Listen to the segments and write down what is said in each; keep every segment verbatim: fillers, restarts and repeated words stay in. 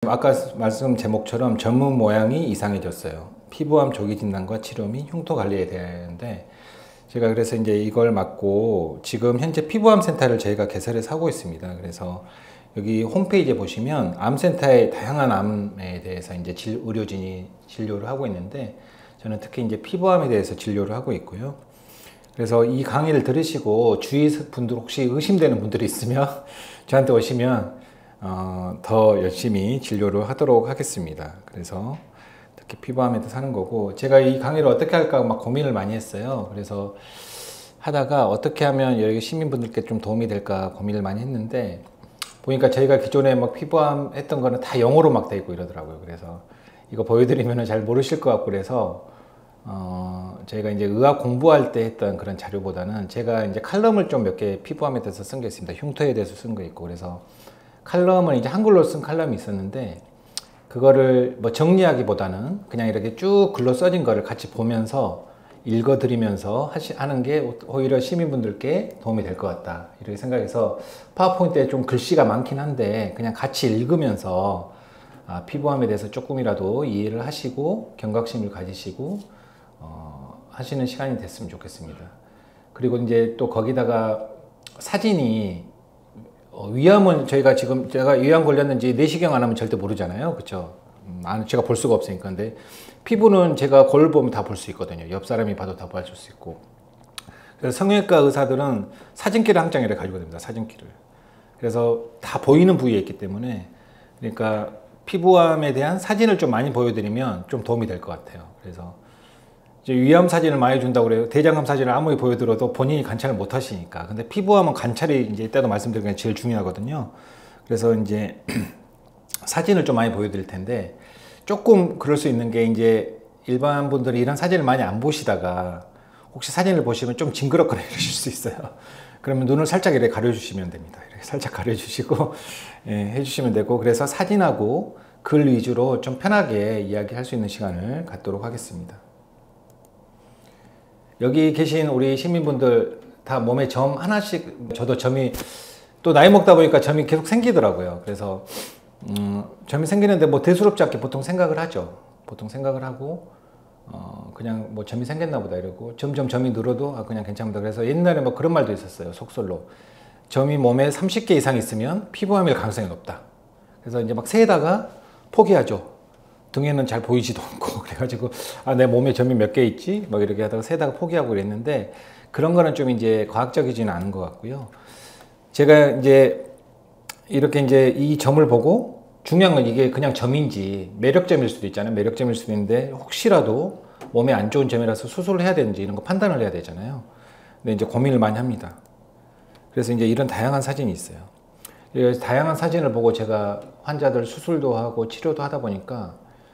아까 말씀 제목처럼 전문 모양이 이상해졌어요. 피부암 조기 진단과 치료 및 흉터 관리에 대한데, 제가 그래서 이제 이걸 맡고 지금 현재 피부암 센터를 저희가 개설해서 하고 있습니다. 그래서 여기 홈페이지에 보시면 암센터의 다양한 암에 대해서 이제 질, 의료진이 진료를 하고 있는데, 저는 특히 이제 피부암에 대해서 진료를 하고 있고요. 그래서 이 강의를 들으시고 주위 분들 혹시 의심되는 분들이 있으면 저한테 오시면 어, 더 열심히 진료를 하도록 하겠습니다. 그래서 특히 피부암에 대해서 하는 거고, 제가 이 강의를 어떻게 할까 막 고민을 많이 했어요. 그래서 하다가 어떻게 하면 여기 시민분들께 좀 도움이 될까 고민을 많이 했는데, 보니까 저희가 기존에 막 피부암 했던 거는 다 영어로 막 돼 있고 이러더라고요. 그래서 이거 보여드리면 잘 모르실 것 같고, 그래서 어, 저희가 이제 의학 공부할 때 했던 그런 자료보다는 제가 이제 칼럼을 좀 몇 개 피부암에 대해서 쓴 게 있습니다. 흉터에 대해서 쓴 거 있고, 그래서 칼럼은 이제 한글로 쓴 칼럼이 있었는데, 그거를 뭐 정리하기보다는 그냥 이렇게 쭉 글로 써진 거를 같이 보면서 읽어드리면서 하시, 하는 게 오히려 시민분들께 도움이 될 것 같다, 이렇게 생각해서 파워포인트에 좀 글씨가 많긴 한데 그냥 같이 읽으면서 아, 피부암에 대해서 조금이라도 이해를 하시고 경각심을 가지시고 어, 하시는 시간이 됐으면 좋겠습니다. 그리고 이제 또 거기다가 사진이 어, 위암은 저희가 지금 제가 위암 걸렸는지 내시경 안 하면 절대 모르잖아요, 그렇죠? 음, 제가 볼 수가 없으니까. 근데 피부는 제가 거울 보면 다 볼 수 있거든요. 옆 사람이 봐도 다 봐줄 수 있고. 그래서 성형외과 의사들은 사진기를 한 장이라 가지고 됩니다. 사진기를. 그래서 다 보이는 부위에 있기 때문에, 그러니까 피부암에 대한 사진을 좀 많이 보여드리면 좀 도움이 될 것 같아요. 그래서 이제 위암 사진을 많이 준다고 그래요. 대장암 사진을 아무리 보여드려도 본인이 관찰을 못 하시니까. 근데 피부암은 관찰이 이제 이따도 말씀드린 게 제일 중요하거든요. 그래서 이제 사진을 좀 많이 보여드릴 텐데, 조금 그럴 수 있는 게 이제 일반 분들이 이런 사진을 많이 안 보시다가 혹시 사진을 보시면 좀 징그럽거나 이러실 수 있어요. 그러면 눈을 살짝 이렇게 가려주시면 됩니다. 이렇게 살짝 가려주시고 예, 해주시면 되고, 그래서 사진하고 글 위주로 좀 편하게 이야기할 수 있는 시간을 갖도록 하겠습니다. 여기 계신 우리 시민분들 다 몸에 점 하나씩, 저도 점이 또 나이 먹다 보니까 점이 계속 생기더라고요. 그래서 음, 점이 생기는데 뭐 대수롭지 않게 보통 생각을 하죠. 보통 생각을 하고 어, 그냥 뭐 점이 생겼나 보다 이러고, 점점 점이 늘어도 아, 그냥 괜찮다. 그래서 옛날에 뭐 그런 말도 있었어요, 속설로. 점이 몸에 삼십 개 이상 있으면 피부암일 가능성이 높다. 그래서 이제 막 세다가 포기하죠. 등에는 잘 보이지도 않고. 그래가지고 아, 내 몸에 점이 몇 개 있지? 막 이렇게 하다가 세다가 포기하고 그랬는데, 그런 거는 좀 이제 과학적이지는 않은 것 같고요. 제가 이제 이렇게 이제 이 점을 보고, 중요한 건 이게 그냥 점인지 매력점일 수도 있잖아요. 매력점일 수도 있는데 혹시라도 몸에 안 좋은 점이라서 수술을 해야 되는지 이런 거 판단을 해야 되잖아요. 근데 이제 고민을 많이 합니다. 그래서 이제 이런 다양한 사진이 있어요. 다양한 사진을 보고 제가 환자들 수술도 하고 치료도 하다 보니까,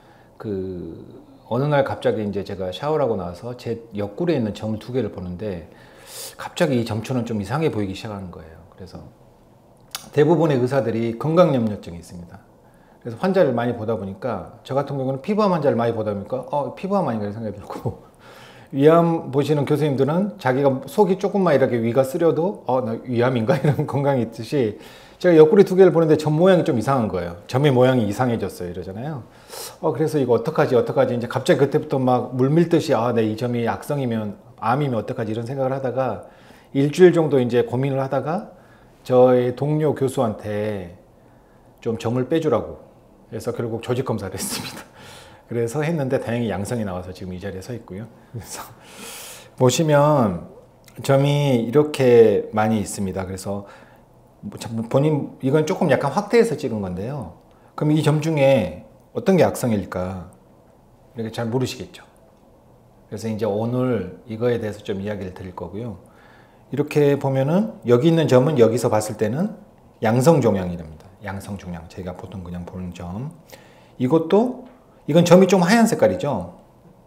그 어느 날 갑자기 이제 제가 샤워를 하고 나서 제 옆구리에 있는 점을 두 개를 보는데 갑자기 이 점초는 좀 이상해 보이기 시작하는 거예요. 그래서 대부분의 의사들이 건강염려증이 있습니다. 그래서 환자를 많이 보다 보니까, 저 같은 경우는 피부암 환자를 많이 보다 보니까 어, 피부암 아닌가 생각이 들고, 위암 보시는 교수님들은 자기가 속이 조금만 이렇게 위가 쓰려도 어, 나 위암인가 이런 건강이 있듯이, 제가 옆구리 두 개를 보는데 점 모양이 좀 이상한 거예요. 점의 모양이 이상해졌어요 이러잖아요. 어, 그래서 이거 어떡하지 어떡하지 이제 갑자기 그때부터 막 물밀듯이 아, 내 이 점이 악성이면, 암이면 어떡하지 이런 생각을 하다가 일주일 정도 이제 고민을 하다가 저의 동료 교수한테 좀 점을 빼주라고 해서 결국 조직 검사를 했습니다. 그래서 했는데 다행히 양성이 나와서 지금 이 자리에 서 있고요. 그래서 보시면 점이 이렇게 많이 있습니다. 그래서 본인, 이건 조금 약간 확대해서 찍은 건데요. 그럼 이 점 중에 어떤 게 악성일까? 이렇게 잘 모르시겠죠. 그래서 이제 오늘 이거에 대해서 좀 이야기를 드릴 거고요. 이렇게 보면은 여기 있는 점은 여기서 봤을 때는 양성 종양이랍니다. 양성 종양. 제가 보통 그냥 보는 점. 이것도, 이건 점이 좀 하얀 색깔이죠.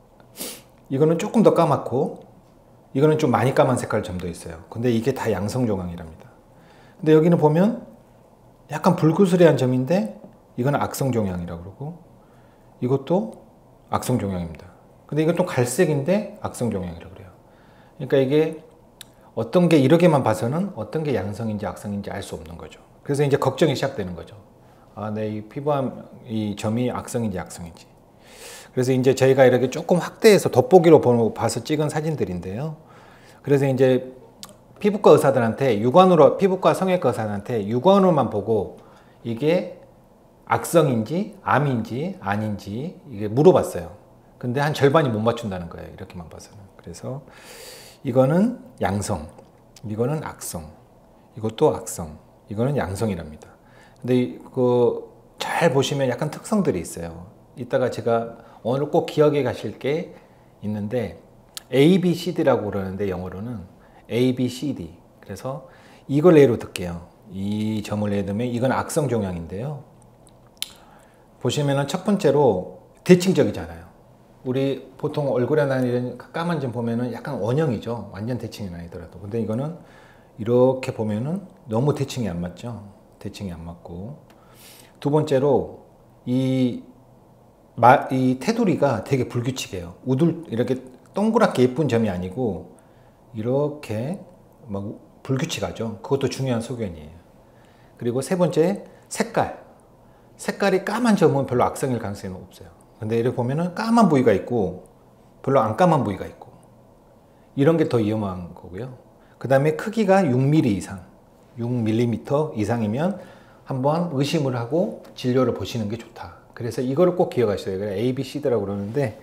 이거는 조금 더 까맣고, 이거는 좀 많이 까만 색깔 점도 있어요. 근데 이게 다 양성 종양이랍니다. 근데 여기는 보면 약간 불구스레한 점인데 이거는 악성 종양이라고 그러고, 이것도 악성 종양입니다. 근데 이건 또 갈색인데 악성 종양이라고 그래요. 그러니까 이게 어떤 게 이렇게만 봐서는 어떤 게 양성인지 악성인지 알 수 없는 거죠. 그래서 이제 걱정이 시작되는 거죠. 아, 내 이 피부암 이 점이 악성인지 약성인지. 그래서 이제 저희가 이렇게 조금 확대해서 돋보기로 보고 봐서 찍은 사진들인데요. 그래서 이제 피부과 의사들한테 육안으로, 피부과 성형외과 의사들한테 육안으로만 보고 이게 악성인지 암인지 아닌지 이게 물어봤어요. 근데 한 절반이 못 맞춘다는 거예요. 이렇게만 봐서는. 그래서 이거는 양성, 이거는 악성, 이것도 악성, 이거는 양성이랍니다. 근데 그 잘 보시면 약간 특성들이 있어요. 이따가 제가 오늘 꼭 기억해 가실 게 있는데 A, B, C, D라고 그러는데 영어로는 A, B, C, D. 그래서 이걸 예로 들게요. 이 점을 예를 들면 이건 악성 종양인데요. 보시면은 첫 번째로 대칭적이잖아요. 우리 보통 얼굴에 나는 이런 까만 점 보면은 약간 원형이죠. 완전 대칭이 아니더라도. 근데 이거는 이렇게 보면은 너무 대칭이 안 맞죠. 대칭이 안 맞고. 두 번째로 이, 마, 이 테두리가 되게 불규칙해요. 우둘 이렇게 동그랗게 예쁜 점이 아니고 이렇게 막 불규칙하죠. 그것도 중요한 소견이에요. 그리고 세 번째 색깔. 색깔이 까만 점은 별로 악성일 가능성이 없어요. 근데 이렇게 보면은 까만 부위가 있고 별로 안 까만 부위가 있고 이런 게 더 위험한 거고요. 그 다음에 크기가 육 밀리미터 이상, 육 밀리미터 이상이면 한번 의심을 하고 진료를 보시는 게 좋다. 그래서 이거를 꼭 기억하셔야 돼요. A, B, C, D라고 그러는데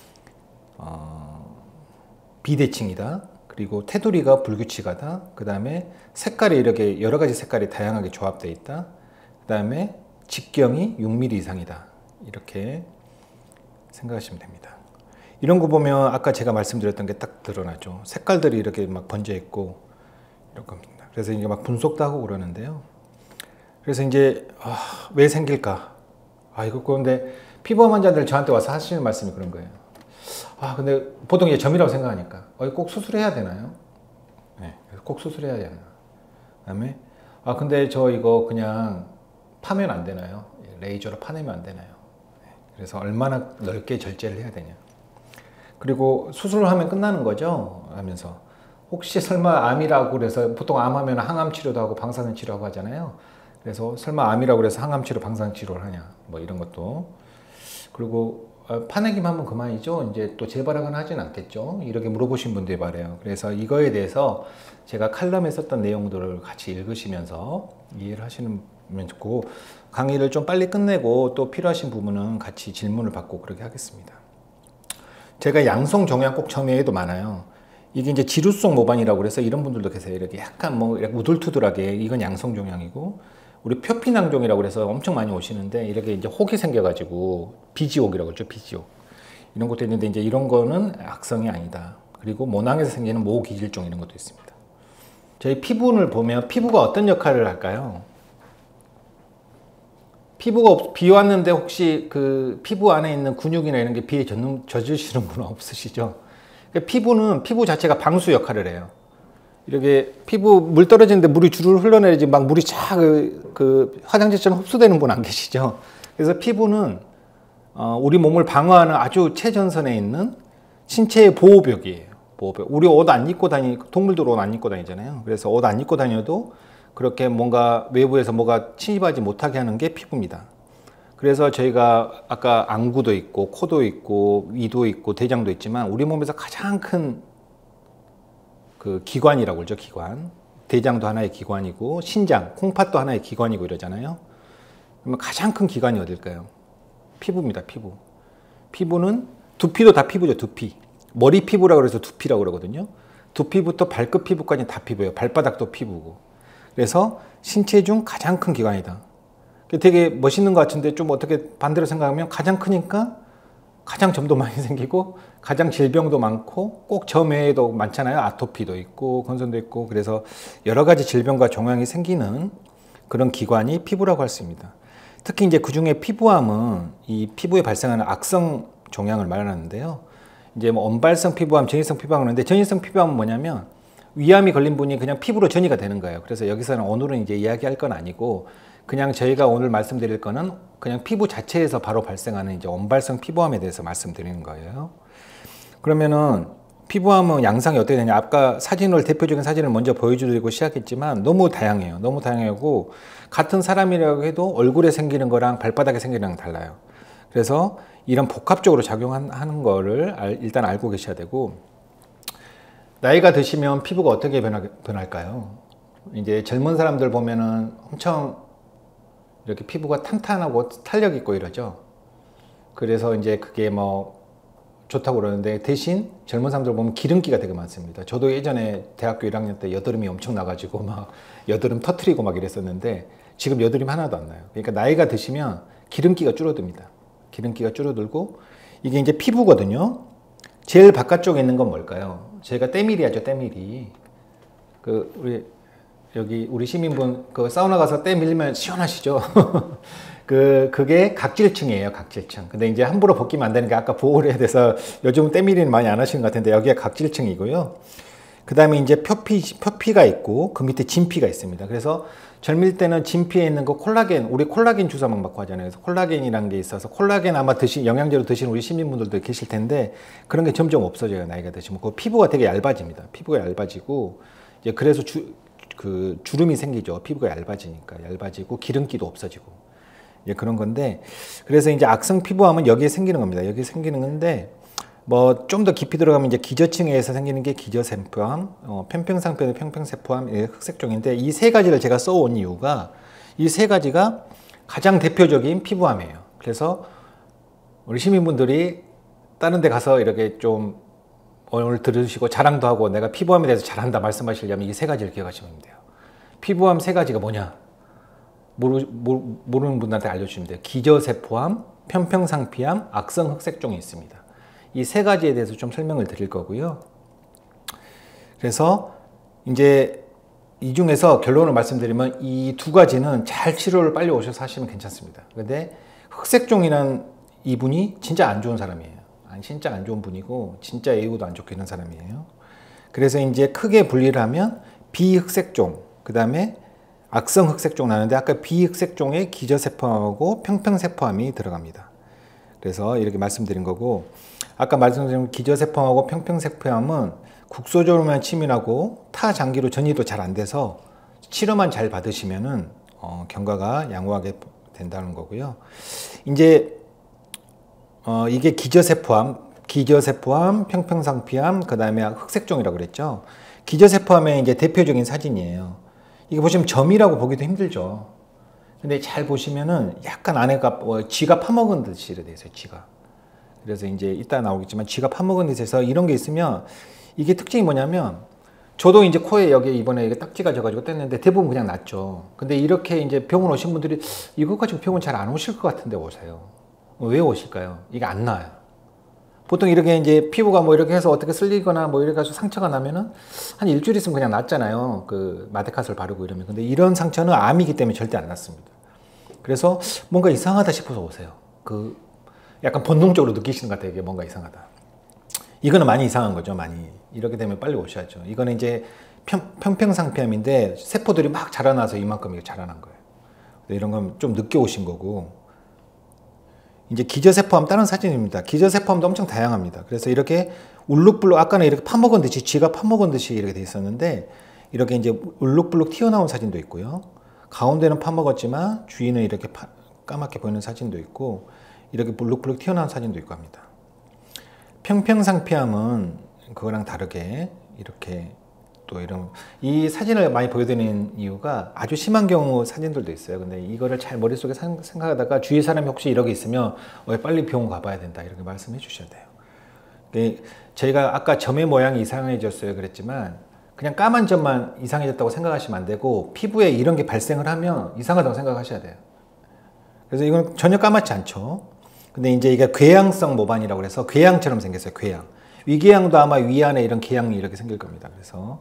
어, 비대칭이다. 그리고 테두리가 불규칙하다. 그 다음에 색깔이 이렇게 여러 가지 색깔이 다양하게 조합되어 있다. 그 다음에 직경이 육 밀리미터 이상이다. 이렇게 생각하시면 됩니다. 이런 거 보면 아까 제가 말씀드렸던 게 딱 드러나죠. 색깔들이 이렇게 막 번져 있고 이럴 겁니다. 그래서 이게 막 분석도 하고 그러는데요. 그래서 이제 아, 왜 생길까? 아 이거 그런데 피부암 환자들 저한테 와서 하시는 말씀이 그런 거예요. 아 근데 보통 이제 점이라고 생각하니까 어, 꼭 수술해야 되나요? 네, 꼭 수술해야 되나? 그다음에 아 근데 저 이거 그냥 파면 안 되나요? 레이저로 파내면 안 되나요? 네, 그래서 얼마나 넓게 절제를 해야 되냐? 그리고 수술을 하면 끝나는 거죠? 하면서 혹시 설마 암이라고 그래서 보통 암하면 항암 치료도 하고 방사선 치료하고 하잖아요. 그래서 설마 암이라고 그래서 항암 치료, 방사선 치료를 하냐? 뭐 이런 것도. 그리고 파내기만 하면 그만이죠. 이제 또 재발하거나 하진 않겠죠. 이렇게 물어보신 분들이 말해요. 그래서 이거에 대해서 제가 칼럼에 썼던 내용들을 같이 읽으시면서 이해를 하시면 좋고 강의를 좀 빨리 끝내고 또 필요하신 부분은 같이 질문을 받고 그렇게 하겠습니다. 제가 양성 종양 꼭 점에도 많아요. 이게 이제 지루성 모반이라고 그래서 이런 분들도 계세요. 이렇게 약간 뭐 우둘투둘하게 이건 양성 종양이고 우리 표피낭종이라고 그래서 엄청 많이 오시는데 이렇게 이제 혹이 생겨가지고 비지옥이라고 그러죠. 비지옥. 이런 것도 있는데 이제 이런 거는 악성이 아니다. 그리고 모낭에서 생기는 모기질종 이런 것도 있습니다. 저희 피부를 보면 피부가 어떤 역할을 할까요? 피부가 비왔는데 혹시 그 피부 안에 있는 근육이나 이런 게 비에 젖으시는 분은 없으시죠? 그러니까 피부는 피부 자체가 방수 역할을 해요. 이렇게 피부 물 떨어지는데 물이 주르르 흘러내리지 막 물이 쫙 그, 그 화장실처럼 흡수되는 분 안 계시죠? 그래서 피부는 어, 우리 몸을 방어하는 아주 최전선에 있는 신체의 보호벽이에요. 보호벽. 우리 옷 안 입고 다니, 동물들 옷 안 입고 다니잖아요. 그래서 옷 안 입고 다녀도 그렇게 뭔가 외부에서 뭐가 침입하지 못하게 하는 게 피부입니다. 그래서 저희가 아까 안구도 있고 코도 있고 위도 있고 대장도 있지만 우리 몸에서 가장 큰 그 기관이라고 그러죠. 기관. 대장도 하나의 기관이고 신장, 콩팥도 하나의 기관이고 이러잖아요. 그러면 가장 큰 기관이 어딜까요? 피부입니다. 피부. 피부는 두피도 다 피부죠. 두피. 머리 피부라고 그래서 두피라고 그러거든요. 두피부터 발끝 피부까지 다 피부예요. 발바닥도 피부고. 그래서 신체 중 가장 큰 기관이다. 되게 멋있는 것 같은데 좀 어떻게 반대로 생각하면 가장 크니까 가장 점도 많이 생기고 가장 질병도 많고 꼭 점 외에도 많잖아요. 아토피도 있고 건선도 있고 그래서 여러 가지 질병과 종양이 생기는 그런 기관이 피부라고 할 수 있습니다. 특히 이제 그 중에 피부암은 이 피부에 발생하는 악성 종양을 말하는데요. 이제 뭐 언발성 피부암, 전이성 피부암을 하는데 전이성 피부암은 뭐냐면 위암이 걸린 분이 그냥 피부로 전이가 되는 거예요. 그래서 여기서는 오늘은 이제 이야기할 건 아니고 그냥 저희가 오늘 말씀드릴 거는 그냥 피부 자체에서 바로 발생하는 이제 언발성 피부암에 대해서 말씀드리는 거예요. 그러면은 피부암은 양상이 어떻게 되냐. 아까 사진을 대표적인 사진을 먼저 보여드리고 시작했지만 너무 다양해요. 너무 다양하고 같은 사람이라고 해도 얼굴에 생기는 거랑 발바닥에 생기는 거랑 달라요. 그래서 이런 복합적으로 작용하는 거를 일단 알고 계셔야 되고, 나이가 드시면 피부가 어떻게 변하, 변할까요? 이제 젊은 사람들 보면은 엄청 이렇게 피부가 탄탄하고 탄력 있고 이러죠. 그래서 이제 그게 뭐 좋다고 그러는데, 대신 젊은 사람들 보면 기름기가 되게 많습니다. 저도 예전에 대학교 일 학년 때 여드름이 엄청 나가지고 막 여드름 터트리고 막 이랬었는데 지금 여드름 하나도 안 나요. 그러니까 나이가 드시면 기름기가 줄어듭니다. 기름기가 줄어들고, 이게 이제 피부거든요. 제일 바깥쪽에 있는 건 뭘까요? 제가 때밀이 하죠, 때밀이. 그 우리 여기 우리 시민분 그 사우나 가서 때 밀면 시원하시죠? 그 그게 각질층이에요, 각질층. 근데 이제 함부로 벗기면 안 되는 게, 아까 보호를 해야 돼서 요즘 때밀이는 많이 안 하시는 것 같은데, 여기가 각질층이고요. 그 다음에 이제 표피, 표피가 있고 그 밑에 진피가 있습니다. 그래서 젊을 때는 진피에 있는 거 콜라겐, 우리 콜라겐 주사 막 맞고 하잖아요. 그래서 콜라겐이라는 게 있어서, 콜라겐 아마 드시, 영양제로 드시는 우리 시민분들도 계실 텐데 그런 게 점점 없어져요, 나이가 드시면. 그 피부가 되게 얇아집니다. 피부가 얇아지고, 이제 그래서 주, 그 주름이 생기죠. 피부가 얇아지니까. 얇아지고 기름기도 없어지고. 이제 그런 건데, 그래서 이제 악성 피부암은 여기에 생기는 겁니다. 여기에 생기는 건데, 뭐 좀 더 깊이 들어가면 이제 기저층에서 생기는 게 기저세포암, 어, 편평상피는 평평세포암, 흑색종인데, 이 세 가지를 제가 써온 이유가, 이 세 가지가 가장 대표적인 피부암이에요. 그래서 우리 시민분들이 다른 데 가서 이렇게 좀 오늘 들으시고 자랑도 하고 내가 피부암에 대해서 잘한다 말씀하시려면 이 세 가지를 기억하시면 돼요. 피부암 세 가지가 뭐냐? 모르, 모르, 모르는 분들한테 알려주시면 돼요. 기저세포암, 편평상피암, 악성 흑색종이 있습니다. 이 세 가지에 대해서 좀 설명을 드릴 거고요. 그래서 이제 이 중에서 결론을 말씀드리면, 이 두 가지는 잘 치료를 빨리 오셔서 하시면 괜찮습니다. 근데 흑색종이란 이분이 진짜 안 좋은 사람이에요. 진짜 안 좋은 분이고 진짜 애우도 안 좋게 있는 사람이에요. 그래서 이제 크게 분리를 하면 비흑색종, 그 다음에 악성 흑색종 나는데, 아까 비흑색종에 기저세포암하고 평평세포암이 들어갑니다. 그래서 이렇게 말씀드린 거고, 아까 말씀드린 기저세포암하고 평평세포암은 국소적으로만 치밀하고 타 장기로 전이도 잘 안 돼서 치료만 잘 받으시면은 어, 경과가 양호하게 된다는 거고요. 이제 어, 이게 기저세포암, 기저세포암, 평평상피암, 그 다음에 흑색종이라고 그랬죠. 기저세포암의 이제 대표적인 사진이에요. 이게 보시면 점이라고 보기도 힘들죠. 근데 잘 보시면은 약간 안에가 어, 쥐가 파먹은 듯이 이렇게 돼 있어요, 쥐가. 그래서 이제 이따 나오겠지만 쥐가 파먹은 듯해서 이런 게 있으면, 이게 특징이 뭐냐면, 저도 이제 코에 여기 이번에 이게 딱지가 져가지고 뗐는데 대부분 그냥 낫죠. 근데 이렇게 이제 병원 오신 분들이 이거 가지고 병원 잘 안 오실 것 같은데 오세요. 왜 오실까요? 이게 안 나아요. 보통 이렇게 이제 피부가 뭐 이렇게 해서 어떻게 쓸리거나 뭐 이렇게 해서 상처가 나면은 한 일주일 있으면 그냥 낫잖아요. 그 마데카솔 바르고 이러면. 근데 이런 상처는 암이기 때문에 절대 안 낫습니다. 그래서 뭔가 이상하다 싶어서 오세요. 그 약간 본능적으로 느끼시는 것 같아요. 이게 뭔가 이상하다. 이거는 많이 이상한 거죠, 많이. 이렇게 되면 빨리 오셔야죠. 이거는 이제 평, 평평상피암인데 세포들이 막 자라나서 이만큼 자라난 거예요. 이런 건 좀 늦게 오신 거고. 이제 기저세포암 다른 사진입니다. 기저세포암도 엄청 다양합니다. 그래서 이렇게 울룩불룩, 아까는 이렇게 파먹은 듯이, 쥐가 파먹은 듯이 이렇게 돼 있었는데, 이렇게 이제 울룩불룩 튀어나온 사진도 있고요. 가운데는 파먹었지만 주위는 이렇게 파, 까맣게 보이는 사진도 있고, 이렇게 불룩불룩 튀어나온 사진도 있고 합니다. 평평상피암은 그거랑 다르게 이렇게 또 이런, 이 사진을 많이 보여드리는 이유가 아주 심한 경우 사진들도 있어요. 근데 이거를 잘 머릿속에 생각하다가 주위 사람이 혹시 이렇게 있으면 어, 빨리 병원 가봐야 된다 이렇게 말씀해 주셔야 돼요. 저희가 아까 점의 모양이 이상해졌어요 그랬지만, 그냥 까만 점만 이상해졌다고 생각하시면 안 되고, 피부에 이런 게 발생을 하면 이상하다고 생각하셔야 돼요. 그래서 이건 전혀 까맣지 않죠. 근데 이제 이게 궤양성 모반이라고 해서 궤양처럼 생겼어요. 궤양. 위궤양도 아마 위안에 이런 궤양이 이렇게 생길 겁니다. 그래서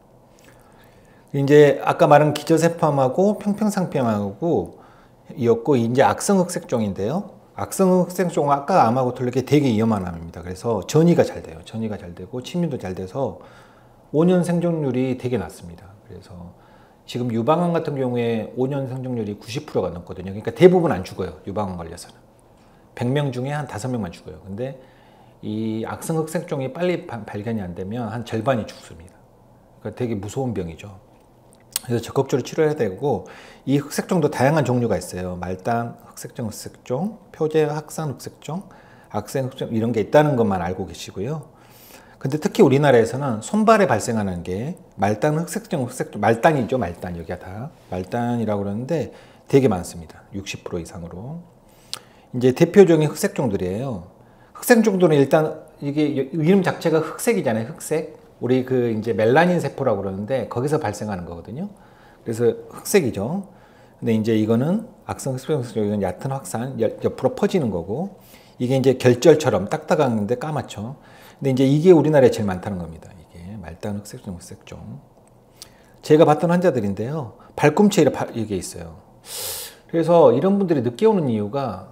이제 아까 말한 기저세포암하고 평평상피암하고 이었고, 이제 악성 흑색종인데요. 악성 흑색종은 아까 암하고 틀리게 되게 위험한 암입니다. 그래서 전이가 잘 돼요. 전이가 잘 되고 침륜도 잘 돼서 오 년 생존율이 되게 낮습니다. 그래서 지금 유방암 같은 경우에 오 년 생존율이 구십 퍼센트가 넘거든요. 그러니까 대부분 안 죽어요. 유방암 걸려서는. 백 명 중에 한 다섯 명만 죽어요. 근데 이 악성 흑색종이 빨리 바, 발견이 안 되면 한 절반이 죽습니다. 그러니까 되게 무서운 병이죠. 그래서 적극적으로 치료해야 되고, 이 흑색종도 다양한 종류가 있어요. 말단 흑색종, 흑색종, 표제 확산 흑색종, 악성 흑색종 이런 게 있다는 것만 알고 계시고요. 근데 특히 우리나라에서는 손발에 발생하는 게 말단 흑색종, 흑색종, 말단이죠. 말단, 여기가 다 말단이라고 그러는데 되게 많습니다. 육십 퍼센트 이상으로. 이제 대표적인 흑색종들이에요. 흑색종들은 일단 이게 이름 자체가 흑색이잖아요. 흑색. 우리 그 이제 멜라닌 세포라고 그러는데 거기서 발생하는 거거든요. 그래서 흑색이죠. 근데 이제 이거는 악성 흑색종, 이건 얕은 확산, 옆으로 퍼지는 거고, 이게 이제 결절처럼 딱딱한데 까맣죠. 근데 이제 이게 우리나라에 제일 많다는 겁니다. 이게 말단 흑색종, 흑색종. 제가 봤던 환자들인데요. 발꿈치에 이게 있어요. 그래서 이런 분들이 늦게 오는 이유가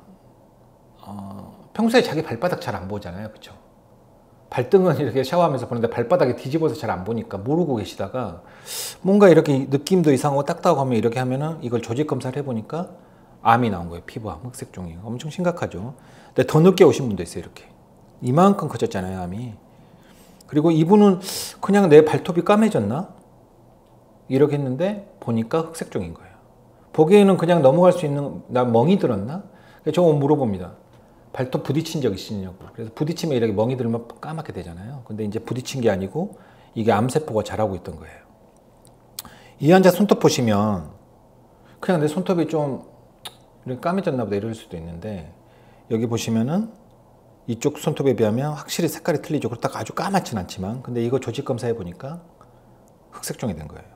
어, 평소에 자기 발바닥 잘 안 보잖아요. 그렇죠? 발등은 이렇게 샤워하면서 보는데 발바닥에 뒤집어서 잘 안 보니까 모르고 계시다가 뭔가 이렇게 느낌도 이상하고 딱딱하고 하면 이렇게 하면은 이걸 조직 검사를 해보니까 암이 나온 거예요. 피부암, 흑색종이. 엄청 심각하죠. 근데 더 늦게 오신 분도 있어요. 이렇게. 이만큼 커졌잖아요. 암이. 그리고 이분은 그냥 내 발톱이 까매졌나? 이렇게 했는데 보니까 흑색종인 거예요. 보기에는 그냥 넘어갈 수 있는, 나 멍이 들었나? 저거 물어봅니다. 발톱 부딪힌 적 있으냐고. 그래서 부딪히면 이렇게 멍이 들면 까맣게 되잖아요. 근데 이제 부딪힌 게 아니고 이게 암세포가 자라고 있던 거예요. 이 환자 손톱 보시면 그냥 내 손톱이 좀 이렇게 까매졌나 보다 이럴 수도 있는데, 여기 보시면은 이쪽 손톱에 비하면 확실히 색깔이 틀리죠. 그렇다고 아주 까맣진 않지만, 근데 이거 조직 검사해 보니까 흑색종이 된 거예요.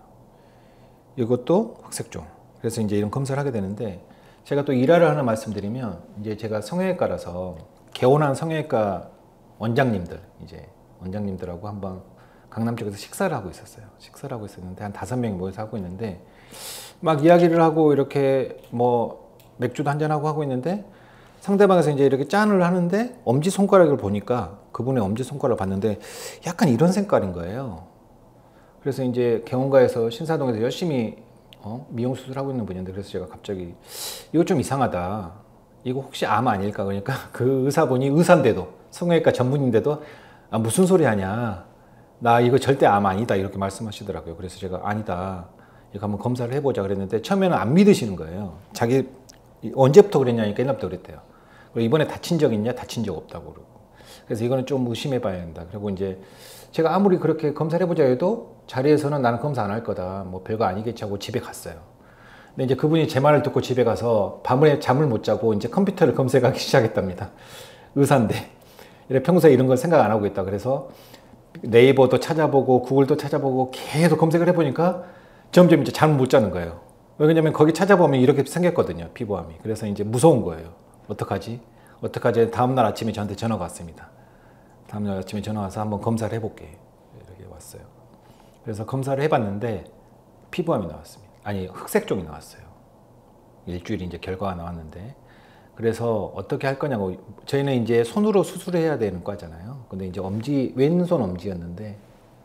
이것도 흑색종. 그래서 이제 이런 검사를 하게 되는데, 제가 또 일화를 하나 말씀드리면, 이제 제가 성형외과라서 개원한 성형외과 원장님들, 이제 원장님들하고 한번 강남 쪽에서 식사를 하고 있었어요. 식사를 하고 있었는데 한 다섯 명이 모여서 하고 있는데 막 이야기를 하고 이렇게 뭐 맥주도 한잔하고 하고 있는데, 상대방에서 이제 이렇게 짠을 하는데 엄지손가락을 보니까, 그분의 엄지손가락을 봤는데 약간 이런 색깔인 거예요. 그래서 이제 개원가에서 신사동에서 열심히 어? 미용수술 하고 있는 분인데, 그래서 제가 갑자기 이거 좀 이상하다. 이거 혹시 암 아닐까? 그러니까 그 의사분이 의사인데도, 성형외과 전문인데도 아, 무슨 소리 하냐. 나 이거 절대 암 아니다. 이렇게 말씀하시더라고요. 그래서 제가 아니다. 이거 한번 검사를 해보자 그랬는데 처음에는 안 믿으시는 거예요. 자기 언제부터 그랬냐니까 옛날부터 그랬대요. 그리고 이번에 다친 적 있냐? 다친 적 없다고 그러고. 그래서 이거는 좀 의심해 봐야 된다. 그리고 이제 제가 아무리 그렇게 검사를 해보자 해도 자리에서는 나는 검사 안 할 거다. 뭐 별거 아니겠지 하고 집에 갔어요. 근데 이제 그분이 제 말을 듣고 집에 가서 밤에 잠을 못 자고 이제 컴퓨터를 검색하기 시작했답니다. 의사인데. 이래 평소에 이런 걸 생각 안 하고 있다. 그래서 네이버도 찾아보고 구글도 찾아보고 계속 검색을 해보니까 점점 이제 잠을 못 자는 거예요. 왜냐면 거기 찾아보면 이렇게 생겼거든요. 피부암이. 그래서 이제 무서운 거예요. 어떡하지? 어떡하지? 다음날 아침에 저한테 전화가 왔습니다. 다음날 아침에 전화 와서 한번 검사를 해볼게. 이렇게 왔어요. 그래서 검사를 해봤는데 피부암이 나왔습니다. 아니, 흑색종이 나왔어요. 일주일 이제 결과가 나왔는데, 그래서 어떻게 할 거냐고. 저희는 이제 손으로 수술을 해야 되는 과잖아요. 근데 이제 엄지, 왼손 엄지였는데,